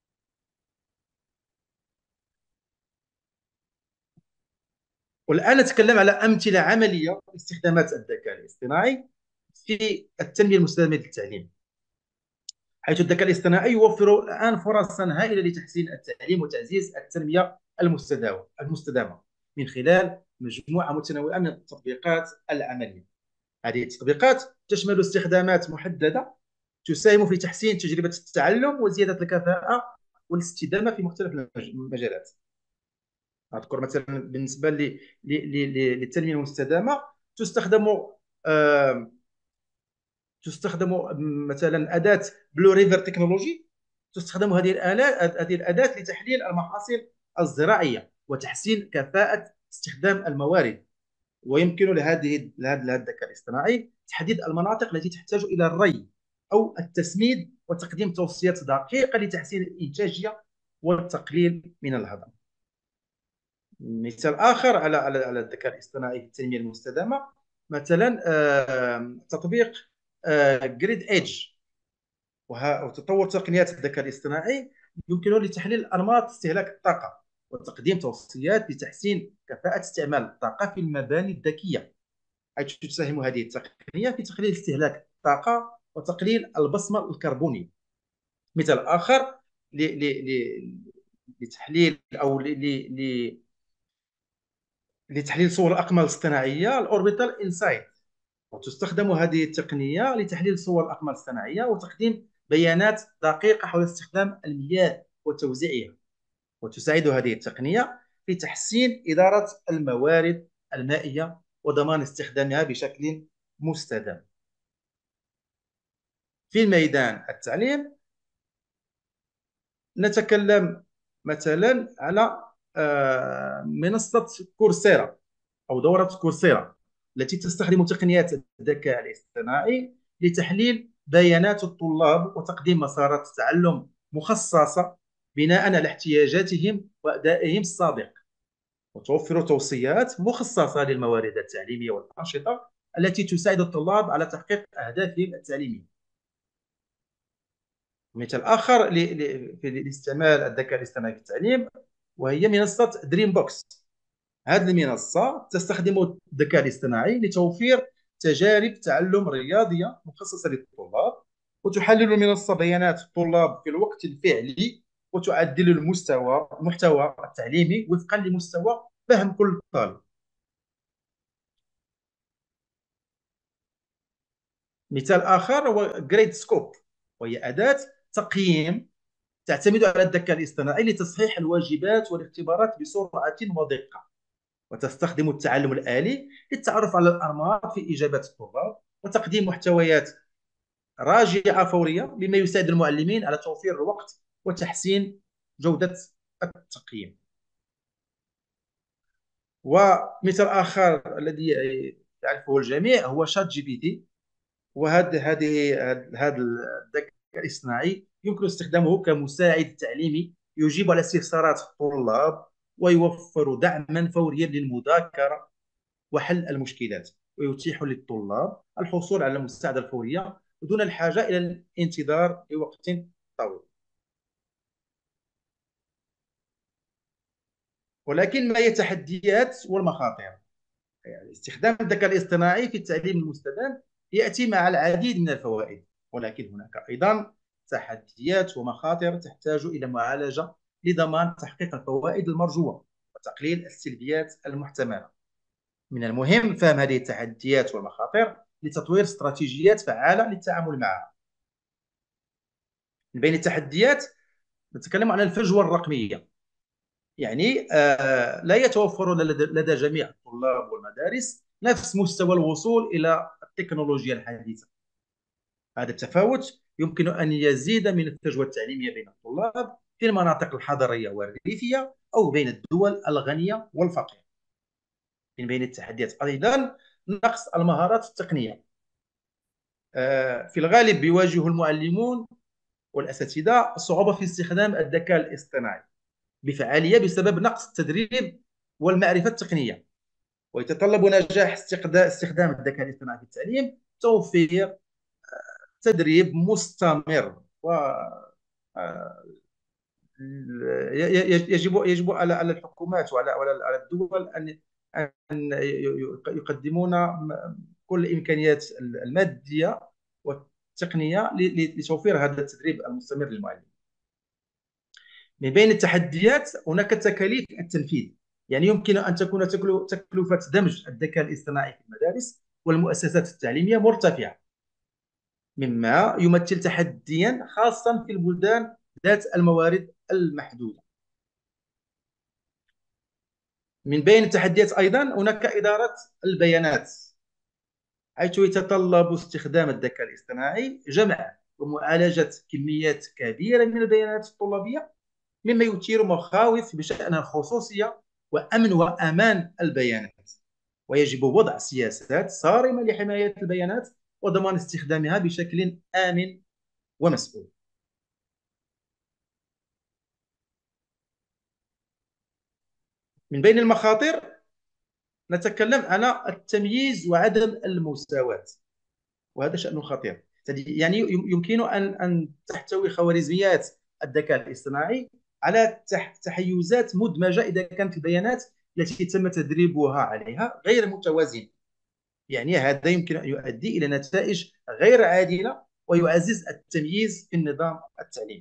والآن نتكلم على أمثلة عملية لاستخدامات الذكاء الاصطناعي في التنمية المستدامة للتعليم، حيث الذكاء الاصطناعي يوفر الآن فرصا هائلة لتحسين التعليم وتعزيز التنمية المستدامة من خلال مجموعة متنوعة من التطبيقات العملية. هذه التطبيقات تشمل استخدامات محددة تساهم في تحسين تجربة التعلم وزيادة الكفاءة والاستدامة في مختلف المجالات. أذكر مثلا بالنسبة للتنمية المستدامة تستخدم مثلا أداة بلو ريفر تكنولوجي تستخدم هذه الأداة لتحليل المحاصيل الزراعية وتحسين كفاءة استخدام الموارد. ويمكن لهذا الذكاء الاصطناعي تحديد المناطق التي تحتاج إلى الري أو التسميد وتقديم توصيات دقيقة لتحسين الإنتاجية والتقليل من الهدر. مثال آخر على الذكاء الاصطناعي في التنمية المستدامة، مثلا تطبيق جريد ايدج، وتطور تقنيات الذكاء الاصطناعي يمكنه لتحليل أنماط استهلاك الطاقة وتقديم توصيات لتحسين كفاءة استعمال الطاقة في المباني الذكية، حيث تساهم هذه التقنية في تقليل استهلاك الطاقة وتقليل البصمة الكربونية. مثال آخر لتحليل أو لتحليل صور الأقمار الاصطناعية الأوربيتال إنسايت، وتستخدم هذه التقنية لتحليل صور الأقمار الصناعية وتقديم بيانات دقيقة حول استخدام المياه وتوزيعها. وتساعد هذه التقنية في تحسين إدارة الموارد المائية وضمان استخدامها بشكل مستدام. في ميدان التعليم نتكلم مثلا على منصة كورسيرا أو دورة كورسيرا التي تستخدم تقنيات الذكاء الاصطناعي لتحليل بيانات الطلاب وتقديم مسارات تعلم مخصصة بناء على احتياجاتهم وأدائهم السابق، وتوفر توصيات مخصصة للموارد التعليمية والأنشطة التي تساعد الطلاب على تحقيق أهدافهم التعليمية. مثال آخر لاستعمال الذكاء الاصطناعي في التعليم وهي منصة دريم بوكس. هذه المنصة تستخدم الذكاء الاصطناعي لتوفير تجارب تعلم رياضية مخصصة للطلاب، وتحلل المنصة بيانات الطلاب في الوقت الفعلي وتعدل المحتوى التعليمي وفقا لمستوى فهم كل طالب. مثال آخر هو جريد سكوب، وهي أداة تقييم تعتمد على الذكاء الاصطناعي لتصحيح الواجبات والاختبارات بسرعة ودقة، وتستخدم التعلم الآلي للتعرف على الأنماط في إجابات الطلاب وتقديم محتويات راجعة فورية، بما يساعد المعلمين على توفير الوقت وتحسين جودة التقييم. ومثال آخر الذي يعرفه الجميع هو شات جي بي تي، هذا الذكاء الاصطناعي يمكن استخدامه كمساعد تعليمي يجيب على استفسارات الطلاب ويوفر دعما فوريا للمذاكرة وحل المشكلات، ويتيح للطلاب الحصول على المساعدة الفورية دون الحاجة إلى الانتظار لوقت طويل. ولكن ما هي التحديات والمخاطر؟ يعني استخدام الذكاء الاصطناعي في التعليم المستدام يأتي مع العديد من الفوائد، ولكن هناك أيضا تحديات ومخاطر تحتاج إلى معالجة لضمان تحقيق الفوائد المرجوة وتقليل السلبيات المحتملة. من المهم فهم هذه التحديات والمخاطر لتطوير استراتيجيات فعالة للتعامل معها. من بين التحديات نتكلم عن الفجوة الرقمية، يعني لا يتوفر لدى جميع الطلاب والمدارس نفس مستوى الوصول إلى التكنولوجيا الحديثة. هذا التفاوت يمكن أن يزيد من الفجوة التعليمية بين الطلاب في المناطق الحضرية والريفية أو بين الدول الغنية والفقيرة. من بين التحديات أيضا نقص المهارات التقنية. في الغالب يواجه المعلمون والأساتذة صعوبة في استخدام الذكاء الاصطناعي بفعالية بسبب نقص التدريب والمعرفة التقنية، ويتطلب نجاح استخدام الذكاء الاصطناعي في التعليم توفير تدريب مستمر، و يجب على الحكومات وعلى الدول أن يقدمون كل الإمكانيات المادية والتقنية لتوفير هذا التدريب المستمر للمعلمين. من بين التحديات هناك تكاليف التنفيذ، يعني يمكن أن تكون تكلفة دمج الذكاء الاصطناعي في المدارس والمؤسسات التعليمية مرتفعة، مما يمثل تحديا خاصا في البلدان ذات الموارد المحدودة. من بين التحديات أيضا هناك إدارة البيانات، حيث يتطلب استخدام الذكاء الاصطناعي جمع ومعالجة كميات كبيرة من البيانات الطلابية، مما يثير مخاوف بشأن الخصوصية وأمن وأمان البيانات. ويجب وضع سياسات صارمة لحماية البيانات وضمان استخدامها بشكل آمن ومسؤول. من بين المخاطر نتكلم على التمييز وعدم المساواة، وهذا شأن خطير. يعني يمكن أن تحتوي خوارزميات الذكاء الاصطناعي على تحيزات مدمجة إذا كانت البيانات التي تم تدريبها عليها غير متوازنة. يعني هذا يمكن أن يؤدي إلى نتائج غير عادلة ويعزز التمييز في النظام التعليمي.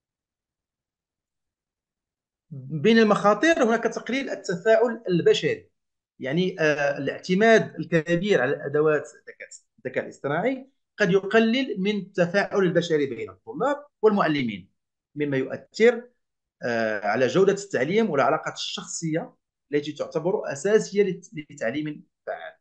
بين المخاطر هناك تقليل التفاعل البشري، يعني الاعتماد الكبير على الادوات الذكاء الاصطناعي قد يقلل من التفاعل البشري بين الطلاب والمعلمين، مما يؤثر على جودة التعليم والعلاقات الشخصية التي تعتبر أساسية لتعليم فعال.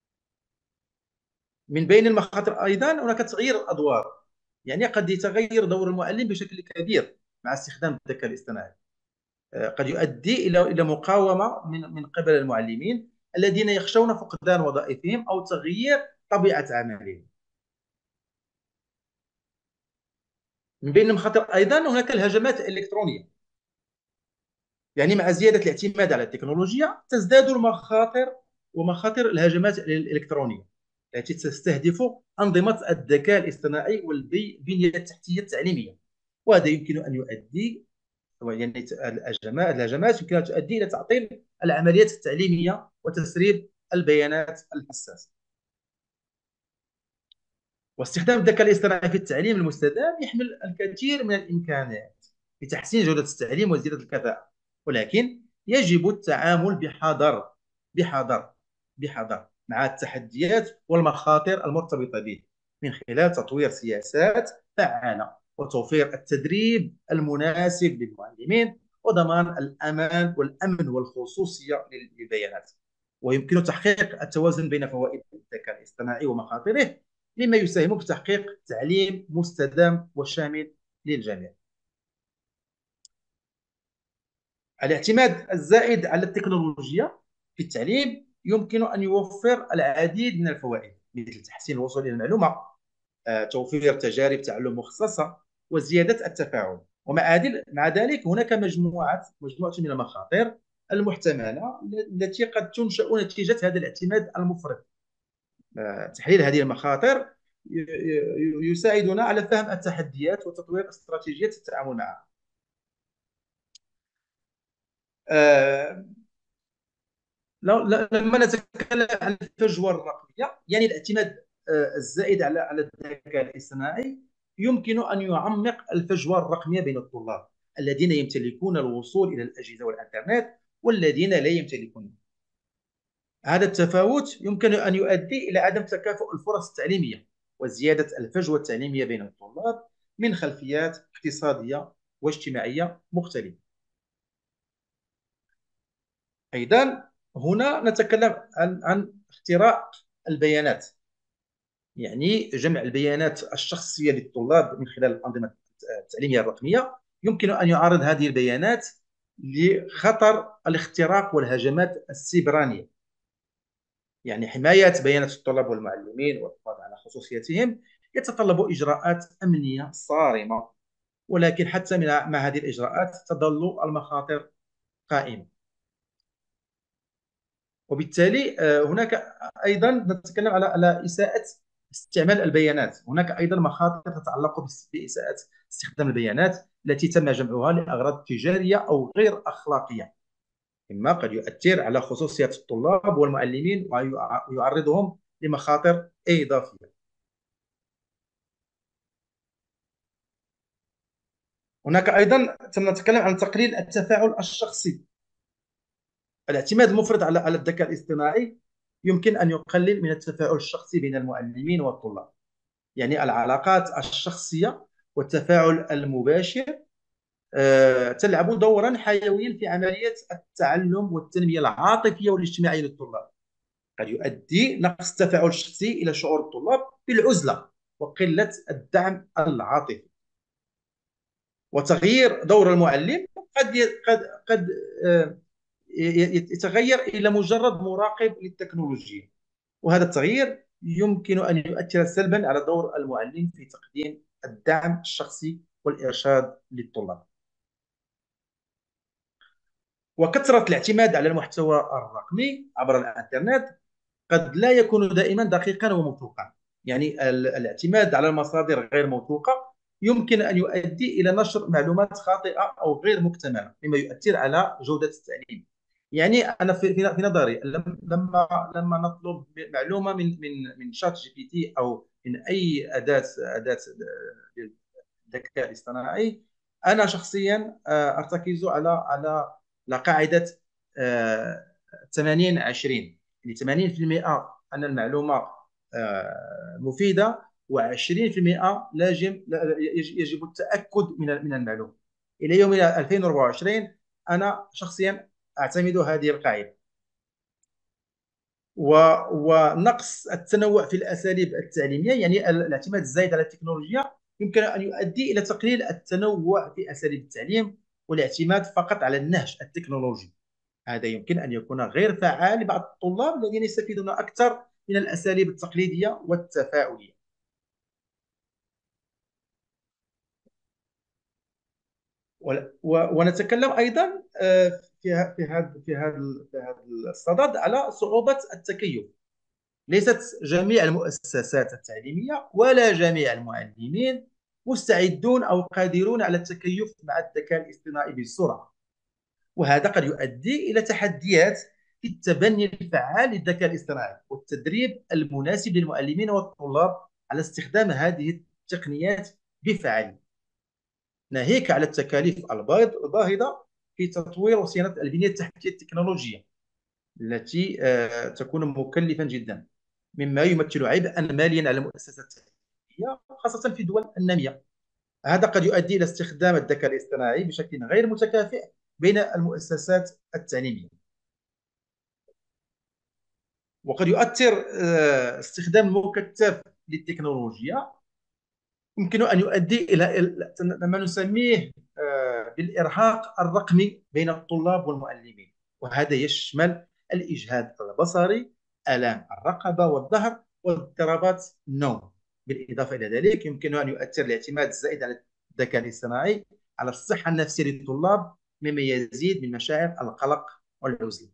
من بين المخاطر أيضا هناك تغيير الأدوار، يعني قد يتغير دور المعلم بشكل كبير مع استخدام الذكاء الاصطناعي. قد يؤدي إلى مقاومة من قبل المعلمين الذين يخشون فقدان وظائفهم أو تغيير طبيعة عملهم. من بين المخاطر أيضا هناك الهجمات الإلكترونية، يعني مع زيادة الاعتماد على التكنولوجيا تزداد المخاطر ومخاطر الهجمات الإلكترونية التي تستهدف أنظمة الذكاء الاصطناعي والبنية التحتية التعليمية. وهذا يمكن أن يؤدي، يعني الهجمات يمكن أن تؤدي إلى تعطيل العمليات التعليمية وتسريب البيانات الحساسة. واستخدام الذكاء الاصطناعي في التعليم المستدام يحمل الكثير من الإمكانات لتحسين جودة التعليم وزيادة الكفاءة، ولكن يجب التعامل بحذر بحذر مع التحديات والمخاطر المرتبطة به، من خلال تطوير سياسات فعالة وتوفير التدريب المناسب للمعلمين وضمان الأمان والأمن والخصوصية للبيانات. ويمكن تحقيق التوازن بين فوائد الذكاء الاصطناعي ومخاطره، مما يساهم في تحقيق تعليم مستدام وشامل للجميع. الاعتماد الزائد على التكنولوجيا في التعليم يمكن أن يوفر العديد من الفوائد، مثل تحسين الوصول إلى المعلومة، توفير تجارب تعلم مخصصة، وزيادة التفاعل. مع ذلك هناك مجموعة من المخاطر المحتملة التي قد تنشأ نتيجة هذا الاعتماد المفرط. تحليل هذه المخاطر يساعدنا على فهم التحديات وتطوير استراتيجية التعامل معها. لما نتكلم عن الفجوة الرقمية، يعني الاعتماد الزائد على الذكاء الاصطناعي يمكن أن يعمق الفجوة الرقمية بين الطلاب الذين يمتلكون الوصول إلى الأجهزة والإنترنت والذين لا يمتلكون. هذا التفاوت يمكن أن يؤدي إلى عدم تكافؤ الفرص التعليمية وزيادة الفجوة التعليمية بين الطلاب من خلفيات اقتصادية واجتماعية مختلفة. أيضا هنا نتكلم عن اختراق البيانات، يعني جمع البيانات الشخصية للطلاب من خلال الأنظمة التعليمية الرقمية. يمكن أن يعرض هذه البيانات لخطر الاختراق والهجمات السيبرانية. يعني حماية بيانات الطلاب والمعلمين والحفاظ على خصوصيتهم يتطلب إجراءات أمنية صارمة، ولكن حتى مع هذه الإجراءات تظل المخاطر قائمة. وبالتالي هناك أيضا نتكلم على إساءة استعمال البيانات. هناك أيضا مخاطر تتعلق بإساءة استخدام البيانات التي تم جمعها لأغراض تجارية أو غير أخلاقية، مما قد يؤثر على خصوصية الطلاب والمعلمين ويعرضهم لمخاطر إضافية. هناك أيضا نتكلم عن تقليل التفاعل الشخصي. الاعتماد المفرط على الذكاء الاصطناعي يمكن أن يقلل من التفاعل الشخصي بين المعلمين والطلاب، يعني العلاقات الشخصية والتفاعل المباشر تلعب دورا حيويا في عملية التعلم والتنمية العاطفية والاجتماعية للطلاب. قد يؤدي نقص التفاعل الشخصي إلى شعور الطلاب بالعزلة وقلة الدعم العاطفي. وتغيير دور المعلم قد يتغير إلى مجرد مراقب للتكنولوجيا، وهذا التغيير يمكن أن يؤثر سلبا على دور المعلم في تقديم الدعم الشخصي والإرشاد للطلاب. وكثرة الاعتماد على المحتوى الرقمي عبر الإنترنت قد لا يكون دائما دقيقا وموثوقا. يعني الاعتماد على المصادر غير موثوقة يمكن أن يؤدي إلى نشر معلومات خاطئة أو غير مكتملة، مما يؤثر على جودة التعليم. يعني أنا في نظري لما نطلب معلومة من شات جي بي تي أو من أي أداة الذكاء الاصطناعي، أنا شخصيا أرتكز على قاعدة 80-20. يعني 80% أن المعلومة مفيدة، و20% يجب التأكد من المعلومة. إلى يومنا 2024 أنا شخصيا أعتمد هذه القاعدة. ونقص التنوع في الأساليب التعليمية، يعني الاعتماد الزايد على التكنولوجيا يمكن أن يؤدي إلى تقليل التنوع في أساليب التعليم والاعتماد فقط على النهج التكنولوجي. هذا يمكن أن يكون غير فعال لبعض الطلاب الذين يستفيدون أكثر من الأساليب التقليدية والتفاعلية. ونتكلم أيضا في هذا الصدد على صعوبة التكيف. ليست جميع المؤسسات التعليمية ولا جميع المعلمين مستعدون أو قادرون على التكيف مع الذكاء الاصطناعي بسرعة، وهذا قد يؤدي إلى تحديات في التبني الفعال للذكاء الاصطناعي والتدريب المناسب للمعلمين والطلاب على استخدام هذه التقنيات بفعالية، ناهيك على التكاليف الباهظة في تطوير وصيانة البنية التحتية التكنولوجية التي تكون مكلفا جدا، مما يمثل عبئا ماليا على المؤسسات التعليمية خاصة في الدول النامية. هذا قد يؤدي إلى استخدام الذكاء الاصطناعي بشكل غير متكافئ بين المؤسسات التعليمية. وقد يؤثر استخدام المكثف للتكنولوجيا يمكن أن يؤدي إلى ما نسميه بالإرهاق الرقمي بين الطلاب والمعلمين، وهذا يشمل الإجهاد البصري، آلام الرقبة والظهر، واضطرابات النوم. بالإضافة إلى ذلك يمكن أن يؤثر الاعتماد الزائد على الذكاء الاصطناعي على الصحة النفسية للطلاب، مما يزيد من مشاعر القلق والحزن.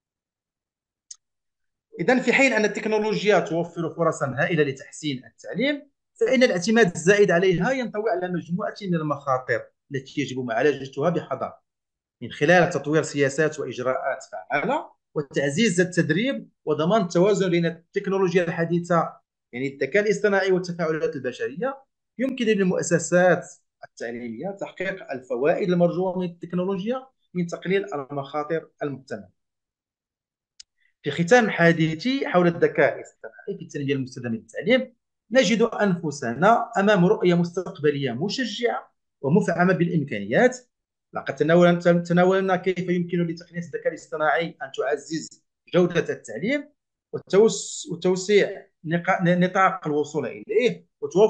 إذن في حين أن التكنولوجيا توفر فرصا هائلة لتحسين التعليم، فإن الاعتماد الزائد عليها ينطوي على مجموعة من المخاطر التي يجب معالجتها بحذر، من خلال تطوير سياسات وإجراءات فعالة وتعزيز التدريب وضمان التوازن بين التكنولوجيا الحديثة، يعني الذكاء الاصطناعي والتفاعلات البشرية. يمكن للمؤسسات التعليمية تحقيق الفوائد المرجوة من التكنولوجيا من تقليل المخاطر المحتملة. في ختام حديثي حول الذكاء الاصطناعي في التنمية المستدامة للتعليم، نجد أنفسنا أمام رؤية مستقبلية مشجعة ومفعمة بالإمكانيات. لقد تناولنا كيف يمكن لتقنية الذكاء الاصطناعي أن تعزز جودة التعليم وتوسيع نطاق الوصول إليه،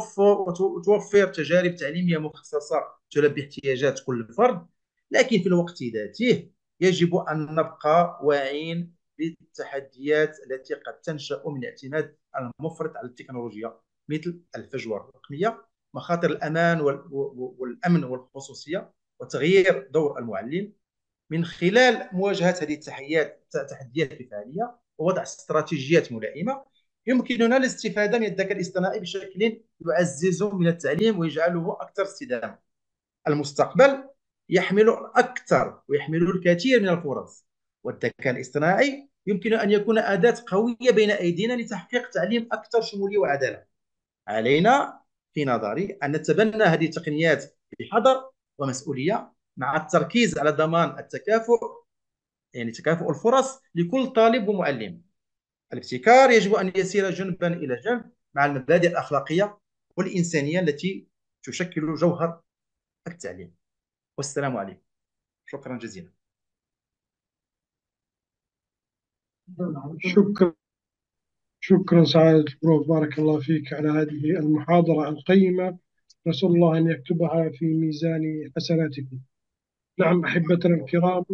وتوفر تجارب تعليمية مخصصة تلبي احتياجات كل فرد. لكن في الوقت ذاته يجب أن نبقى واعين بالتحديات التي قد تنشأ من الاعتماد المفرط على التكنولوجيا، مثل الفجوة الرقمية، مخاطر الأمان والأمن والخصوصية، وتغيير دور المعلم. من خلال مواجهة هذه التحديات بفعالية ووضع استراتيجيات ملائمة، يمكننا الاستفادة من الذكاء الاصطناعي بشكل يعزز من التعليم ويجعله أكثر استدامة. المستقبل يحمل أكثر ويحمل الكثير من الفرص، والذكاء الاصطناعي يمكن أن يكون أداة قوية بين أيدينا لتحقيق تعليم أكثر شمولية وعدالة. علينا في نظري أن نتبنى هذه التقنيات بحذر ومسؤولية، مع التركيز على ضمان التكافؤ، يعني تكافؤ الفرص لكل طالب ومعلم. الابتكار يجب أن يسير جنبا إلى جنب مع المبادئ الأخلاقية والإنسانية التي تشكل جوهر التعليم. والسلام عليكم. شكرا جزيلا. شكرا شكرا سعادة البروف، بارك الله فيك على هذه المحاضرة القيمة. نسأل الله أن يكتبها في ميزان حسناتكم. نعم أحبتنا الكرام،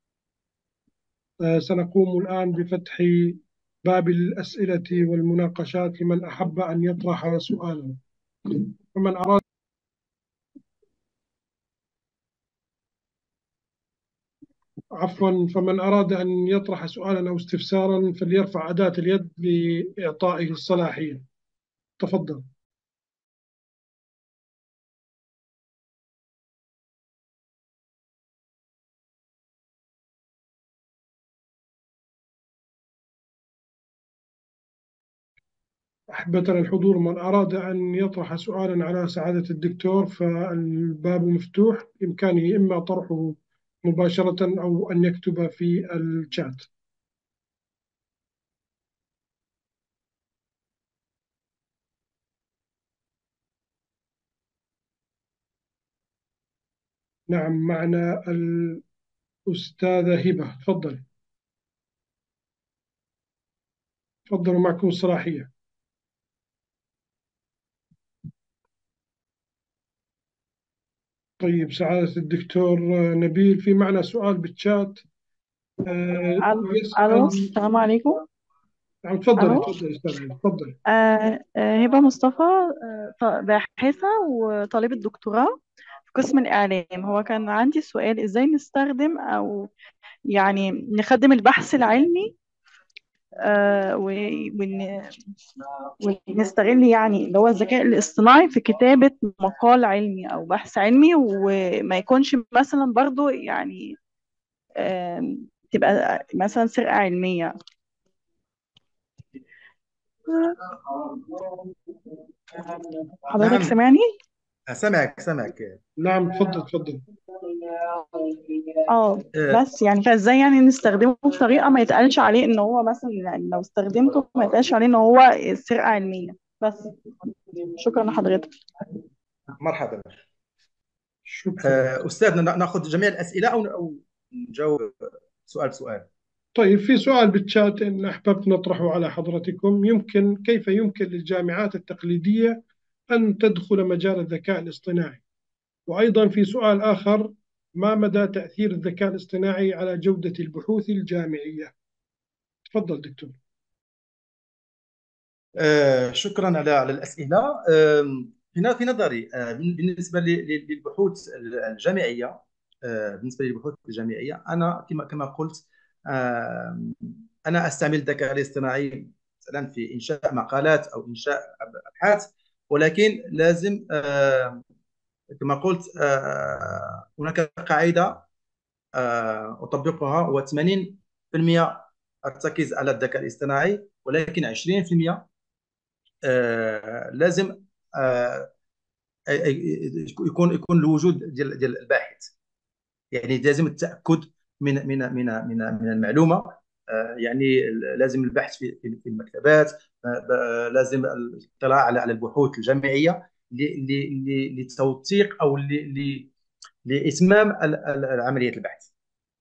سنقوم الآن بفتح باب الأسئلة والمناقشات لمن أحب أن يطرح سؤالا. فمن أراد فمن أراد أن يطرح سؤالا أو استفسارا فليرفع أداة اليد لإعطائه الصلاحية. تفضل. أحبتنا الحضور، من أراد أن يطرح سؤالا على سعادة الدكتور فالباب مفتوح، بإمكانه إما طرحه مباشرة أو أن يكتب في الشات. نعم، معنا الأستاذة هبة، تفضل. تفضلوا، معكم الصلاحية. طيب سعادة الدكتور نبيل، في معنا سؤال بالشات ألو، يسأل. السلام عليكم. نعم تفضلي ألو. تفضلي أستاذ هبة، تفضلي. هبة مصطفى، باحثة وطالبة دكتوراه في قسم الإعلام. هو كان عندي سؤال: إزاي نستخدم أو يعني نخدم البحث العلمي، ون- ونستغل يعني اللي هو الذكاء الاصطناعي في كتابة مقال علمي أو بحث علمي، وما يكونش مثلا برضو يعني تبقى مثلا سرقة علمية. حضرتك نعم، سامعني؟ سامعك. نعم تفضل تفضل. اه، آه، بس يعني فازاي يعني نستخدمه بطريقة ما يتقالش عليه ان هو مثلا، يعني لو استخدمته ما يتقالش عليه ان هو سرقة علمية بس. شكرا لحضرتك. مرحبا. شكرا. أستاذ، نأخذ جميع الأسئلة أو نجاوب سؤال بسؤال؟ طيب في سؤال بالشات إن أحببت نطرحه على حضرتكم: كيف يمكن للجامعات التقليدية أن تدخل مجال الذكاء الاصطناعي؟ وأيضا في سؤال آخر: ما مدى تأثير الذكاء الاصطناعي على جودة البحوث الجامعية؟ تفضل دكتور. شكرا على الأسئلة. في نظري، بالنسبة للبحوث الجامعية، أنا كما قلت، آم، أنا أستعمل الذكاء الاصطناعي مثلا في إنشاء مقالات أو إنشاء أبحاث، ولكن لازم، كما قلت، هناك قاعدة أطبقها، هو 80% أرتكز على الذكاء الاصطناعي، ولكن 20% لازم آه، يكون الوجود ديال الباحث. يعني لازم التاكد من المعلومه. يعني لازم البحث في المكتبات. لازم الاطلاع على البحوث الجامعيه لتوثيق او لاتمام عمليه البحث.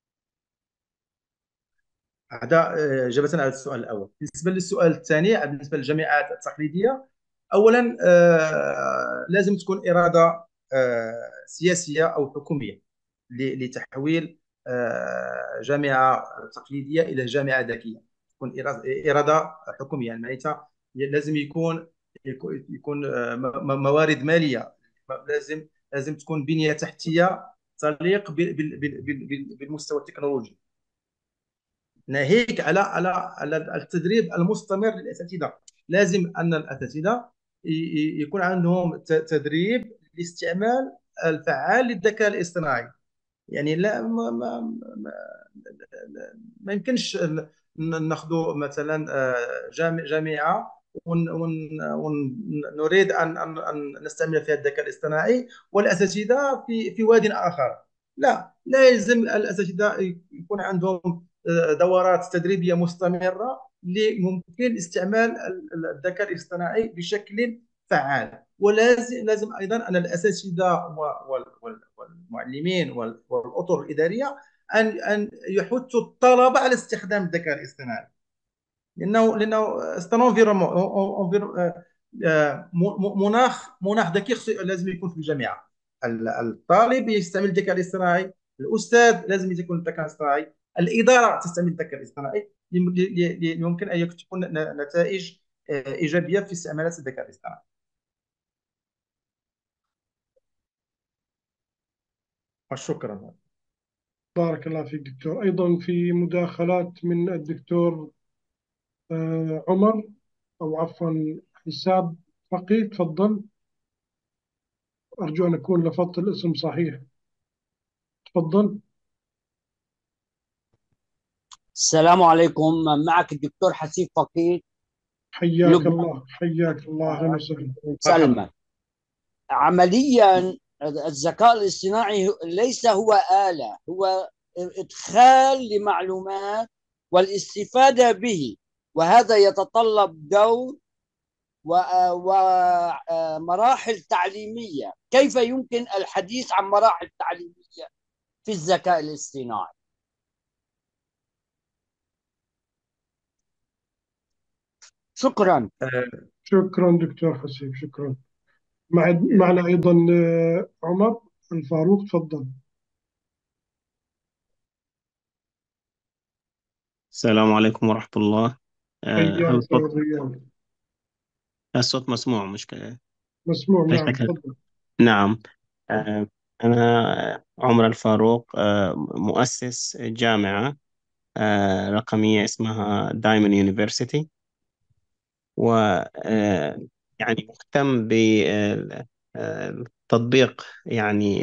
هذا إجابة على السؤال الأول. بالنسبة للسؤال الثاني، بالنسبة للجامعات التقليدية، أولا لازم تكون إرادة سياسية أو حكومية لتحويل جامعة تقليدية إلى جامعة ذكية. تكون إرادة حكومية، يعني معناتها لازم يكون موارد مالية. لازم تكون بنية تحتية تليق بالمستوى التكنولوجي. ناهيك على التدريب المستمر للاساتذه. لازم ان الاساتذه يكون عندهم تدريب لاستعمال الفعال للذكاء الاصطناعي. يعني لا ما يمكنش ناخذ مثلا جامعه ونريد ان نستعمل فيها الذكاء الاصطناعي، والاساتذه في واد اخر. لا، لا يلزم الاساتذه يكون عندهم دورات تدريبيه مستمره لممكن استعمال الذكاء الاصطناعي بشكل فعال. ولازم ايضا ان الاساتذه والمعلمين والاطر الاداريه ان يحثوا الطلبه على استخدام الذكاء الاصطناعي. لانه c'est un environnement مناخ ذكي لازم يكون في الجامعه. الطالب يستعمل الذكاء الاصطناعي، الاستاذ لازم يكون الذكاء الاصطناعي، الاداره تستعمل الذكاء الاصطناعي. يمكن ان تكون نتائج ايجابيه في استعمالات الذكاء الاصطناعي. وشكرا. بارك الله فيك دكتور. أيضا في مداخلات من الدكتور عمر، أو عفوا حساب فقيه، تفضل. أرجو أن أكون لفظت الاسم صحيح. تفضل. السلام عليكم، معك الدكتور حسيب فقيه، حياك لبنان. الله، حياك الله، أهلا وسهلا. مرحبا. سلمى. عمليا الذكاء الاصطناعي ليس هو آلة، هو إدخال لمعلومات والاستفادة به، وهذا يتطلب دور ومراحل تعليمية. كيف يمكن الحديث عن مراحل تعليمية في الذكاء الاصطناعي؟ شكرا. شكرا دكتور حسيب، شكرا. معنا أيضا عمر الفاروق، تفضل. السلام عليكم ورحمة الله. هل حياك الرياض. الصوت مسموع؟ مشكلة. مسموع، نعم تفضل. نعم. آه، أنا عمر الفاروق، مؤسس جامعة رقمية اسمها دايمون يونيفرسيتي، و يعني مهتم بتطبيق يعني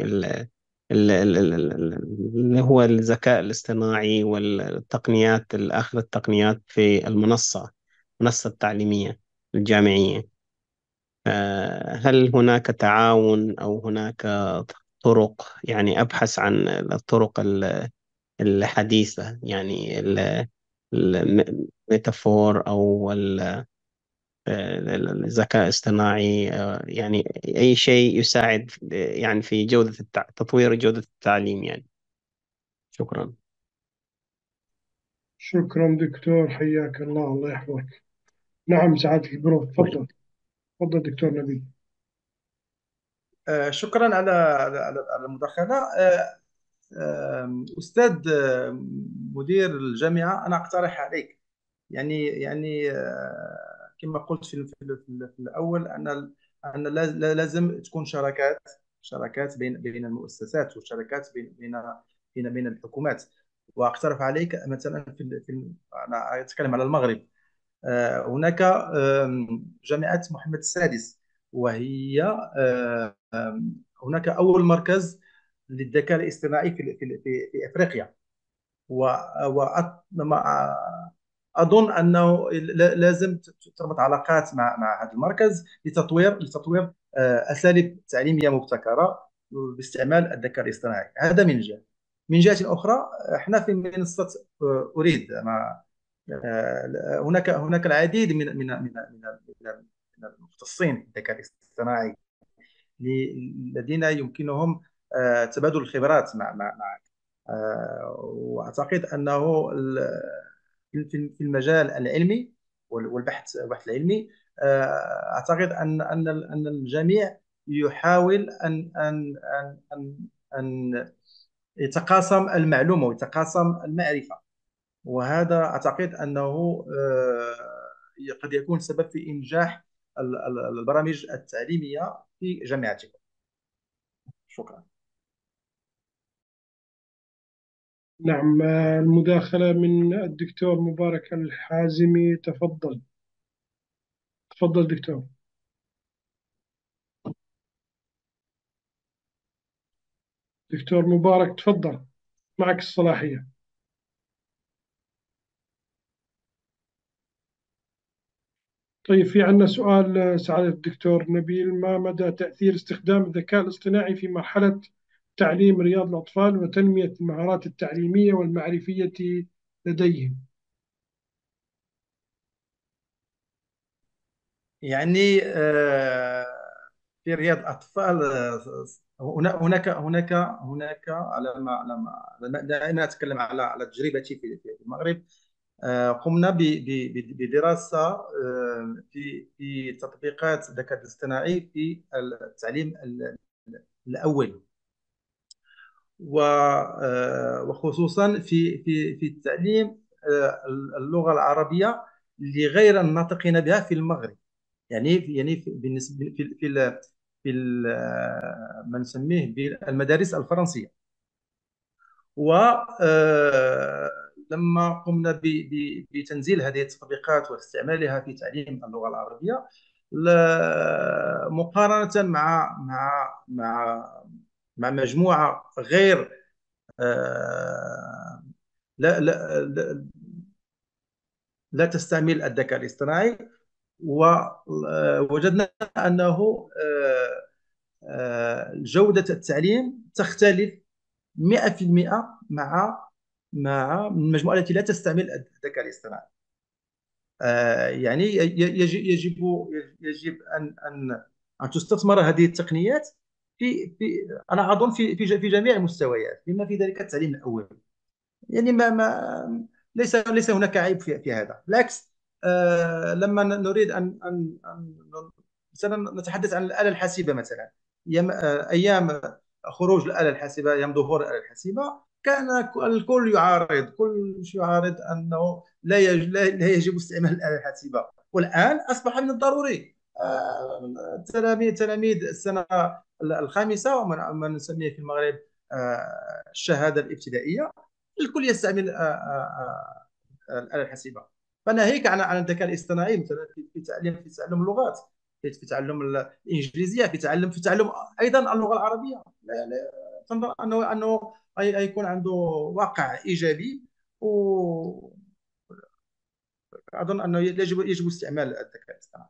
اللي هو الذكاء الاصطناعي والتقنيات، الأخذ التقنيات في المنصة التعليمية الجامعية. هل هناك تعاون أو هناك طرق، يعني أبحث عن الطرق الحديثة، يعني الميتافور أو الذكاء الاصطناعي، يعني أي شيء يساعد يعني في تطوير جودة التعليم يعني. شكرا. شكرا دكتور، حياك الله، الله يحفظك. نعم سعادة البروف، تفضل. تفضل دكتور نبيل. شكرا على المداخله. استاذ مدير الجامعه، انا اقترح عليك يعني كما قلت في الاول ان لازم تكون شراكات بين المؤسسات، وشراكات بين الحكومات. واقترح عليك مثلا انا اتكلم على المغرب. هناك جامعه محمد السادس، وهي هناك اول مركز للذكاء الاصطناعي في افريقيا. واظن انه لازم تربط علاقات مع هذا المركز لتطوير اساليب تعليميه مبتكره باستعمال الذكاء الاصطناعي. هذا من جهه. من جهه اخرى، احنا في منصه اريد هناك العديد من المختصين في الذكاء الاصطناعي الذين يمكنهم تبادل الخبرات مع واعتقد انه في المجال العلمي والبحث العلمي، اعتقد ان الجميع يحاول ان يتقاسم المعلومه ويتقاسم المعرفه. وهذا اعتقد انه قد يكون سبب في انجاح البرامج التعليميه في جامعتكم. شكرا. نعم، المداخلة من الدكتور مبارك الحازمي، تفضل. تفضل دكتور. دكتور مبارك تفضل، معك الصلاحية. طيب، في عندنا سؤال سعادة الدكتور نبيل: ما مدى تأثير استخدام الذكاء الاصطناعي في مرحلة تعليم رياض الأطفال وتنمية المهارات التعليمية والمعرفية لديهم؟ يعني في رياض الأطفال، هناك على ما دائما أتكلم على تجربتي في المغرب. قمنا بدراسة في تطبيقات الذكاء الاصطناعي في التعليم الأولي، وخصوصا في التعليم اللغة العربية لغير الناطقين بها في المغرب. يعني بالنسبة في ما نسميه بالمدارس الفرنسية. ولما قمنا بتنزيل هذه التطبيقات واستعمالها في تعليم اللغة العربية، مقارنة مع مجموعة غير لا لا لا, لا تستعمل الذكاء الاصطناعي، ووجدنا أنه جودة التعليم تختلف 100% مع المجموعة التي لا تستعمل الذكاء الاصطناعي. يعني يجب أن تستثمر هذه التقنيات أنا أظن في جميع المستويات، بما في ذلك التعليم الأولي. يعني ليس هناك عيب في هذا، بالعكس. لما نريد مثلا نتحدث عن الآلة الحاسبة مثلا، أيام خروج الآلة الحاسبة، أيام ظهور الآلة الحاسبة، كان الكل يعارض أنه لا يجب استعمال الآلة الحاسبة، والآن أصبح من الضروري. تلاميذ السنة الخامسة، ومن نسميه في المغرب الشهادة الابتدائية، الكل يستعمل الآلة الحاسبة. فناهيك عن الذكاء الاصطناعي مثلا في تعلم اللغات، في تعلم الإنجليزية، في تعلم أيضا اللغة العربية. تنظر أنه يكون عنده واقع إيجابي، وأظن أنه يجب استعمال الذكاء الاصطناعي.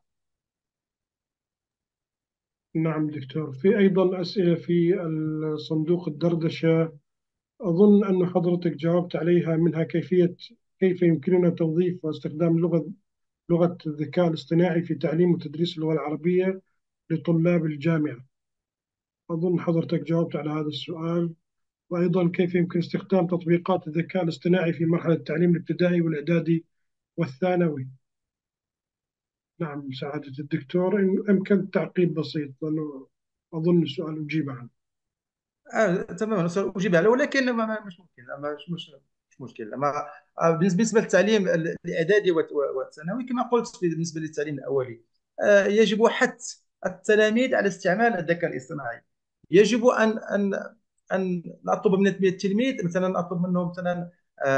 نعم دكتور، في أيضا أسئلة في صندوق الدردشة، أظن أن حضرتك جاوبت عليها، منها كيف يمكننا توظيف واستخدام لغة الذكاء الاصطناعي في تعليم وتدريس اللغة العربية لطلاب الجامعة. أظن حضرتك جاوبت على هذا السؤال. وأيضا كيف يمكن استخدام تطبيقات الذكاء الاصطناعي في مرحلة التعليم الابتدائي والإعدادي والثانوي. نعم سعادة الدكتور، إن أمكن تعقيب بسيط، لأنه أظن السؤال أجيب عنه. تماما، أجيب عليه، ولكن مش مشكل، مش مشكل. بالنسبة للتعليم الإعدادي والثانوي، كما قلت بالنسبة للتعليم الأولي، يجب حث التلاميذ على استعمال الذكاء الاصطناعي. يجب أن أطلب من التلميذ مثلا، أطلب منه مثلا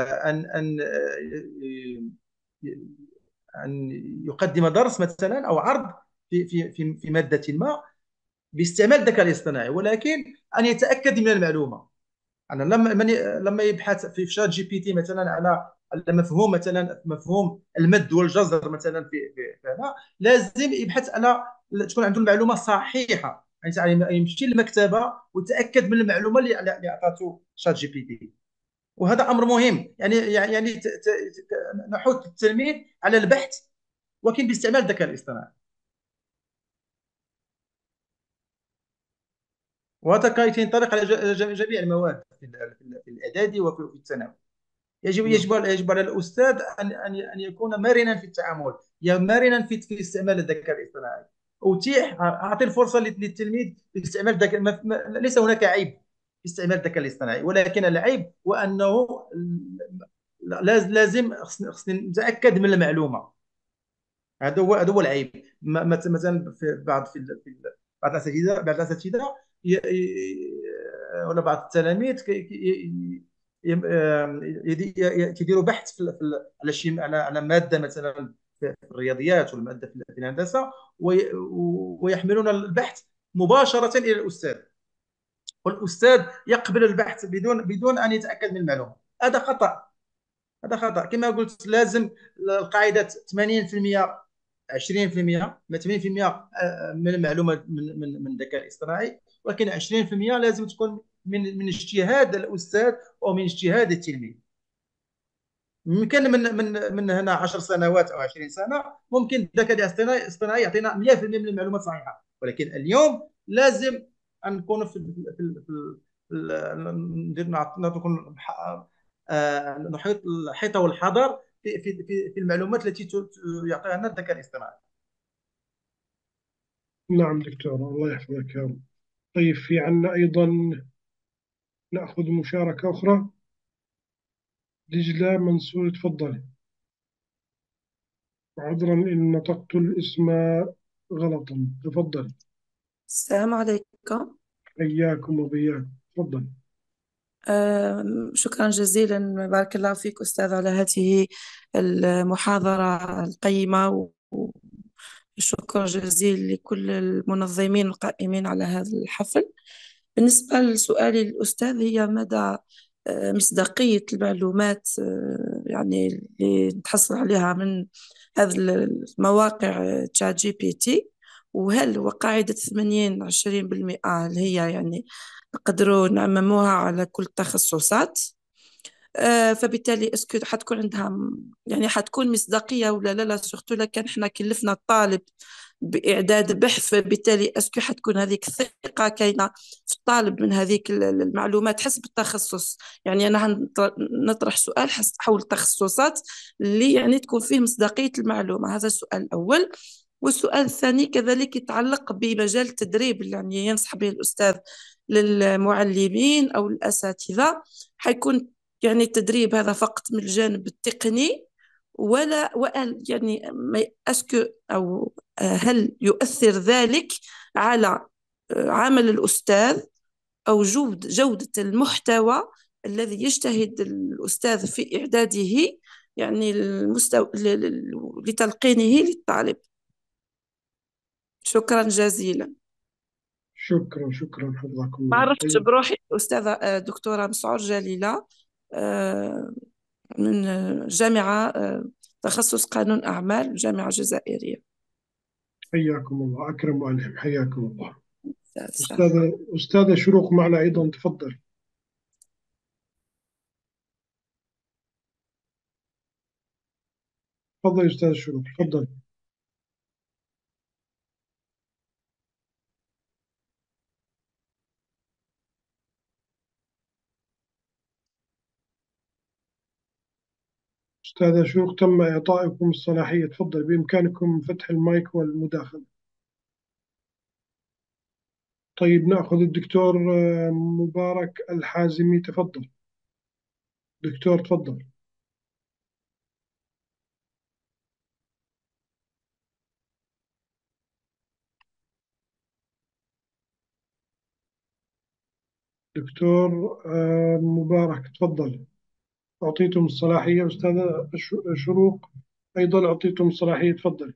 أن يقدم درس مثلا أو عرض في مادة ما باستعمال الذكاء الاصطناعي، ولكن أن يتأكد من المعلومة. أنا لما يبحث في شات جي بي تي مثلا على مفهوم، مثلا مفهوم المد والجزر مثلا في هذا، لازم يبحث على تكون عنده المعلومة صحيحة، يعني يمشي للمكتبة ويتأكد من المعلومة اللي أعطته شات جي بي تي. وهذا أمر مهم، يعني نحث التلميذ على البحث، ولكن باستعمال الذكاء الاصطناعي. وهذا ينطبق على جميع المواد في الاعدادي وفي الثانوي. يجب على الاستاذ ان يكون مرنا في التعامل، مرنا في استعمال الذكاء الاصطناعي. اعطي الفرصه للتلميذ في استعمال الذكاء. ليس هناك عيب في استعمال الذكاء الاصطناعي، ولكن العيب هو انه لازم خصني نتاكد من المعلومه. هذا هو العيب. مثلا في بعض الاساتذه ولا بعض التلاميذ يديروا بحث على ماده مثلا في الرياضيات، ولا ماده في الهندسه، ويحملون البحث مباشره الى الاستاذ، والاستاذ يقبل البحث بدون ان يتاكد من المعلومه. هذا خطا. كما قلت، لازم القاعده 80% 20%، 80% من المعلومات من الذكاء الاصطناعي، ولكن 20% لازم تكون من اجتهاد الاستاذ ومن اجتهاد التلميذ. ممكن من هنا 10 سنوات او 20 سنه ممكن الذكاء الاصطناعي يعطينا 100% من المعلومات صحيحه، ولكن اليوم لازم ان نكون نحيط الحيطه والحذر في المعلومات التي يعطيها لنا الذكاء الاصطناعي. نعم دكتور، الله يحفظك يا رب. طيب في عنا أيضا، نأخذ مشاركة أخرى. دجلة منصور، تفضلي. عذرا إن نطقت الاسم غلطا، تفضلي. السلام عليكم. حياكم وبياكم، تفضلي. شكرا جزيلا، بارك الله فيك أستاذ على هذه المحاضرة القيمة، وشكر جزيل لكل المنظمين القائمين على هذا الحفل. بالنسبة لسؤالي للأستاذ، هي مدى مصداقية المعلومات يعني اللي نتحصل عليها من هذه المواقع تشات جي بي تي، وهل وقاعدة 80-20% اللي هي يعني نقدروا نعمموها على كل التخصصات؟ فبالتالي اسكو حتكون عندها يعني حتكون مصداقية ولا لا سورتو كان احنا كلفنا الطالب بإعداد بحث، فبالتالي اسكو حتكون هذيك الثقة كاينة في الطالب من هذيك المعلومات حسب التخصص. يعني أنا نطرح سؤال حول التخصصات اللي يعني تكون فيه مصداقية المعلومة. هذا السؤال الأول. والسؤال الثاني كذلك يتعلق بمجال التدريب اللي يعني ينصح به الأستاذ للمعلمين أو الأساتذة. حيكون يعني التدريب هذا فقط من الجانب التقني، ولا يعني أسكو أو هل يؤثر ذلك على عمل الأستاذ أو جودة المحتوى الذي يجتهد الأستاذ في إعداده، يعني لتلقينه للطالب؟ شكرا جزيلا. شكرا حفظكم ما الله. عرفتش طيب. بروحي أستاذة دكتورة مسعود جليلة من جامعة تخصص قانون أعمال، جامعة جزائرية. حياكم الله، أكرم وأنعم، حياكم الله. سلام. أستاذة شروق معنا أيضا، تفضل. تفضل أستاذ شروق، تفضل. أستاذة شروق، تم إعطائكم الصلاحية، تفضل، بإمكانكم فتح المايك والمداخلة. طيب نأخذ الدكتور مبارك الحازمي، تفضل. دكتور تفضل. دكتور مبارك تفضل. أعطيتم الصلاحية. أستاذة شروق أيضا أعطيتم الصلاحية، تفضل.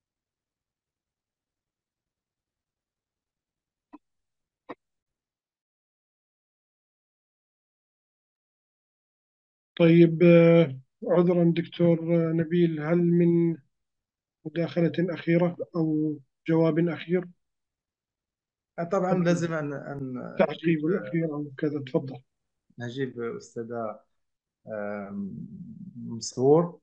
طيب عذرا دكتور نبيل، هل من مداخلة أخيرة أو جواب أخير؟ طبعا لازم أن تعقيب الأخير أو كذا، تفضل. نجيب أستاذة مسرور.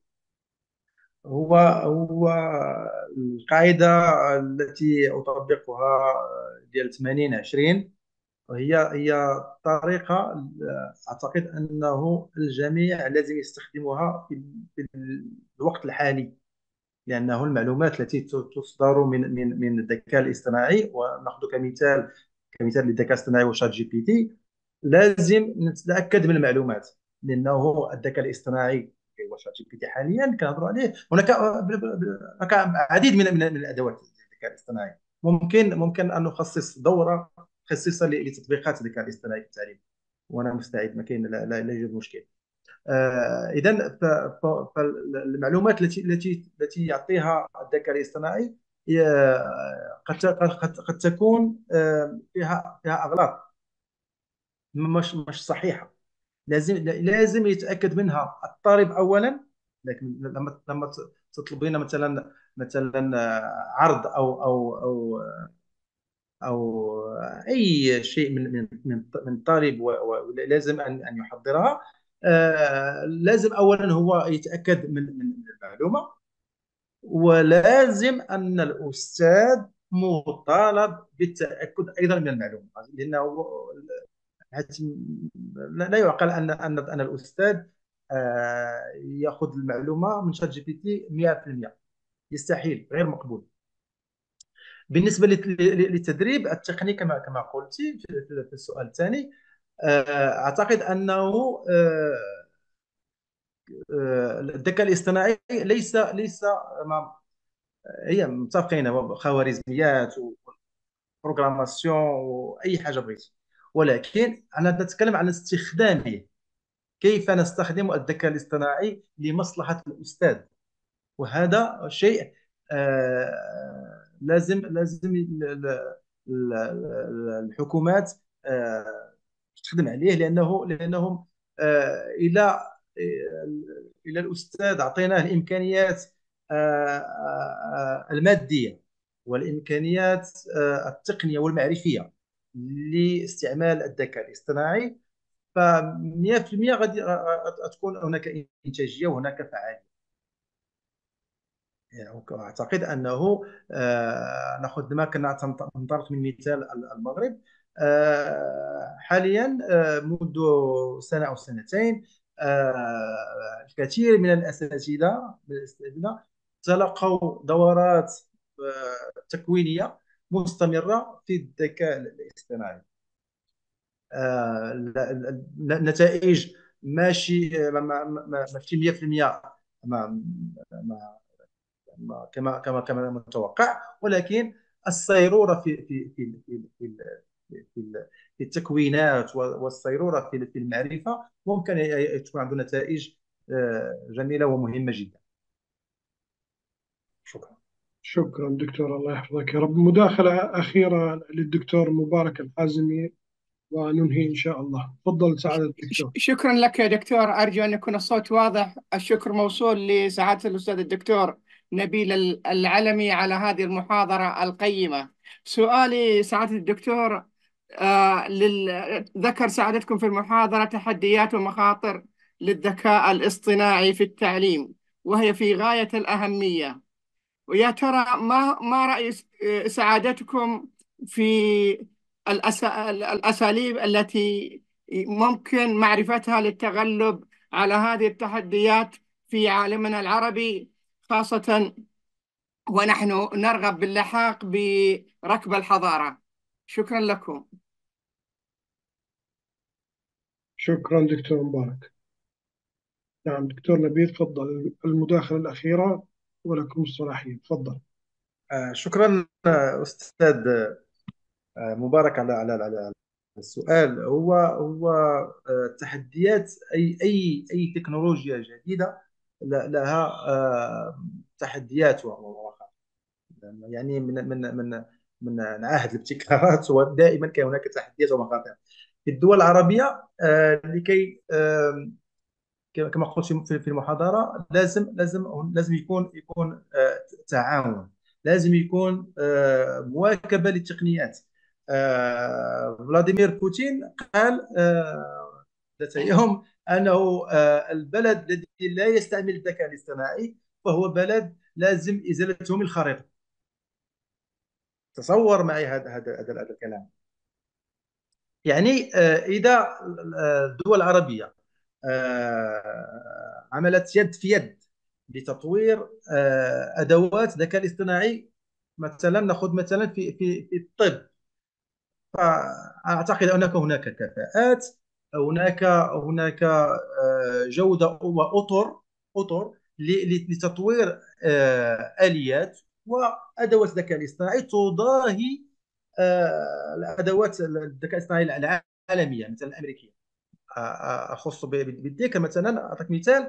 هو القاعدة التي أطبقها ديال 80-20 هي طريقة أعتقد أنه الجميع لازم يستخدمها في الوقت الحالي، لأنه المعلومات التي تصدر من الذكاء الاصطناعي، ونأخذ كمثال للذكاء الاصطناعي وشات جي بي تي، لازم نتأكد من المعلومات، لأنه الذكاء الاصطناعي وشات جي بي تي حاليا كنهضروا عليه، هناك عديد من الأدوات الذكاء الاصطناعي. ممكن أن نخصص دورة خصيصة لتطبيقات الذكاء الاصطناعي في التعليم، وأنا مستعد، ما كاين، لا يوجد مشكل. اذا فالمعلومات التي يعطيها الذكاء الاصطناعي قد تكون فيها اغلاط مش صحيحه. لازم يتاكد منها الطالب اولا. لكن لما تطلب لنا مثلا عرض او اي شيء من الطالب، ولازم ان يحضرها. لازم اولا هو يتاكد من المعلومه، ولازم ان الاستاذ مطالب بالتاكد ايضا من المعلومه، لانه لا يعقل ان الاستاذ ياخذ المعلومه من شات جي بي تي 100%. يستحيل، غير مقبول. بالنسبه للتدريب التقني كما قلتي في السؤال الثاني، اعتقد انه الذكاء الاصطناعي ليس هي متفقين خوارزميات وبروغراماسيون واي حاجه بغيتي، ولكن انا نتكلم عن استخدامه. كيف نستخدم الذكاء الاصطناعي لمصلحه الاستاذ؟ وهذا شيء لازم الحكومات تخدم عليه، لانهم الى الى الاستاذ اعطيناه الامكانيات الماديه والامكانيات التقنيه والمعرفيه لاستعمال الذكاء الاصطناعي، ف 100% غادي تكون هناك انتاجيه وهناك فعاليه. يعني اعتقد انه ناخذ ما كنا ننطلق من مثال المغرب. حاليا منذ سنه او سنتين الكثير من الاساتذه تلقوا دورات تكوينيه مستمره في الذكاء الاصطناعي. النتائج ماشي 100% كما متوقع، ولكن الصيروره في التكوينات والصيروره في المعرفه ممكن تكون عنده نتائج جميله ومهمه جدا. شكرا. شكرا دكتور، الله يحفظك يا رب. مداخلة أخيرة للدكتور مبارك الحازمي وننهي إن شاء الله. تفضل سعادة الدكتور. شكرا لك يا دكتور، أرجو أن يكون الصوت واضح. الشكر موصول لسعادة الأستاذ الدكتور نبيل العلمي على هذه المحاضرة القيمة. سؤالي سعادة الدكتور، ذكر سعادتكم في المحاضرة تحديات ومخاطر للذكاء الاصطناعي في التعليم، وهي في غاية الأهمية. ويا ترى ما رأي سعادتكم في الأساليب التي ممكن معرفتها للتغلب على هذه التحديات في عالمنا العربي، خاصة ونحن نرغب باللحاق بركب الحضارة؟ شكرا لكم. شكرا دكتور مبارك. نعم دكتور نبيل، تفضل المداخلة الأخيرة ولكم الصلاحية. تفضل. شكرا أستاذ مبارك على السؤال. هو تحديات أي تكنولوجيا جديدة لها تحديات ومخاطر. يعني من عهد الابتكارات ودائما كان هناك تحديات ومخاطر في الدول العربية. لكي كما قلت في المحاضرة، لازم يكون تعاون، لازم يكون مواكبة للتقنيات. فلاديمير بوتين قال ذات يوم أنه البلد الذي لا يستعمل الذكاء الاصطناعي فهو بلد لازم إزالته من الخريطة. تصور معي هذا الكلام. يعني إذا الدول العربية عملت يد في يد لتطوير ادوات الذكاء الاصطناعي، مثلا ناخذ مثلا في الطب، فاعتقد هناك كفاءات، هناك جوده واطر لتطوير اليات وادوات الذكاء الاصطناعي تضاهي الادوات الذكاء الاصطناعي العالميه مثلا الامريكيه. اخص بالذكر مثلا، اعطيك مثال،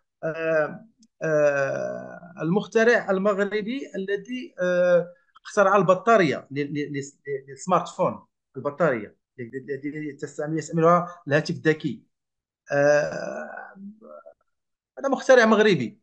المخترع المغربي الذي اخترع البطاريه للسمارت فون، البطاريه التي يستعملها الهاتف الذكي. هذا مخترع مغربي.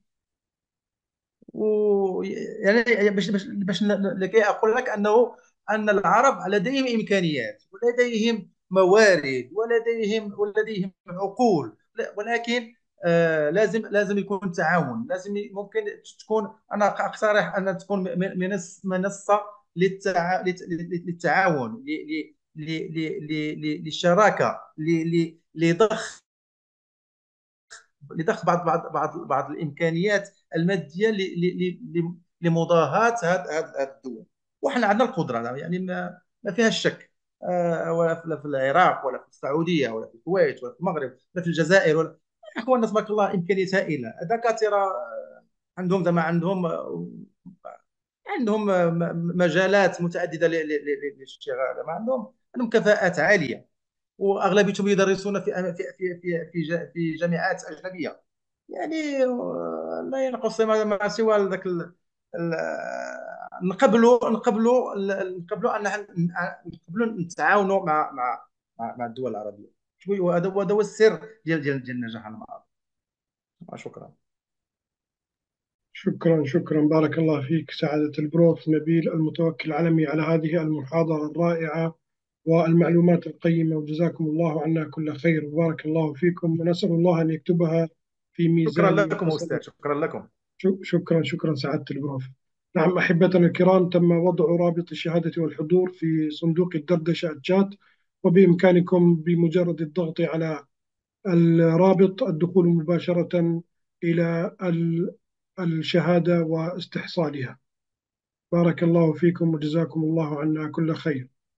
يعني باش لكي اقول لك ان العرب لديهم امكانيات ولديهم موارد ولديهم عقول، ولكن لازم يكون تعاون. لازم ممكن تكون، انا اقترح ان تكون منصه للتعاون، للشراكه، لضخ لضخ بعض الامكانيات الماديه لمضاهاه هذه الدول. وحنا عندنا القدره، يعني ما فيها الشك. ولا في العراق، ولا في السعوديه، ولا في الكويت، ولا في المغرب، ولا في الجزائر، ولا اخواننا تبارك الله امكانيات هائله. دكاتره عندهم زعما عندهم مجالات متعدده للاشتغال، عندهم كفاءات عاليه، واغلبيتهم يدرسون في جامعات اجنبيه. يعني لا ينقص ما سوى ذاك نقبلوا ان نقبلوا نتعاونوا مع الدول العربيه. وهذا هو السر ديال النجاح المعاصر. شكرا. شكرا بارك الله فيك سعادة البروف نبيل المتوكل العلمي على هذه المحاضرة الرائعة والمعلومات القيمة، وجزاكم الله عنا كل خير وبارك الله فيكم، ونسأل الله أن يكتبها في شكرا ميزان لكم حسنات. أستاذ، شكرا لكم. شكرا سعادة البروف. نعم أحبتنا الكرام، تم وضع رابط الشهادة والحضور في صندوق الدردشة الشات، وبإمكانكم بمجرد الضغط على الرابط الدخول مباشرة إلى الشهادة واستحصالها. بارك الله فيكم وجزاكم الله عنا كل خير.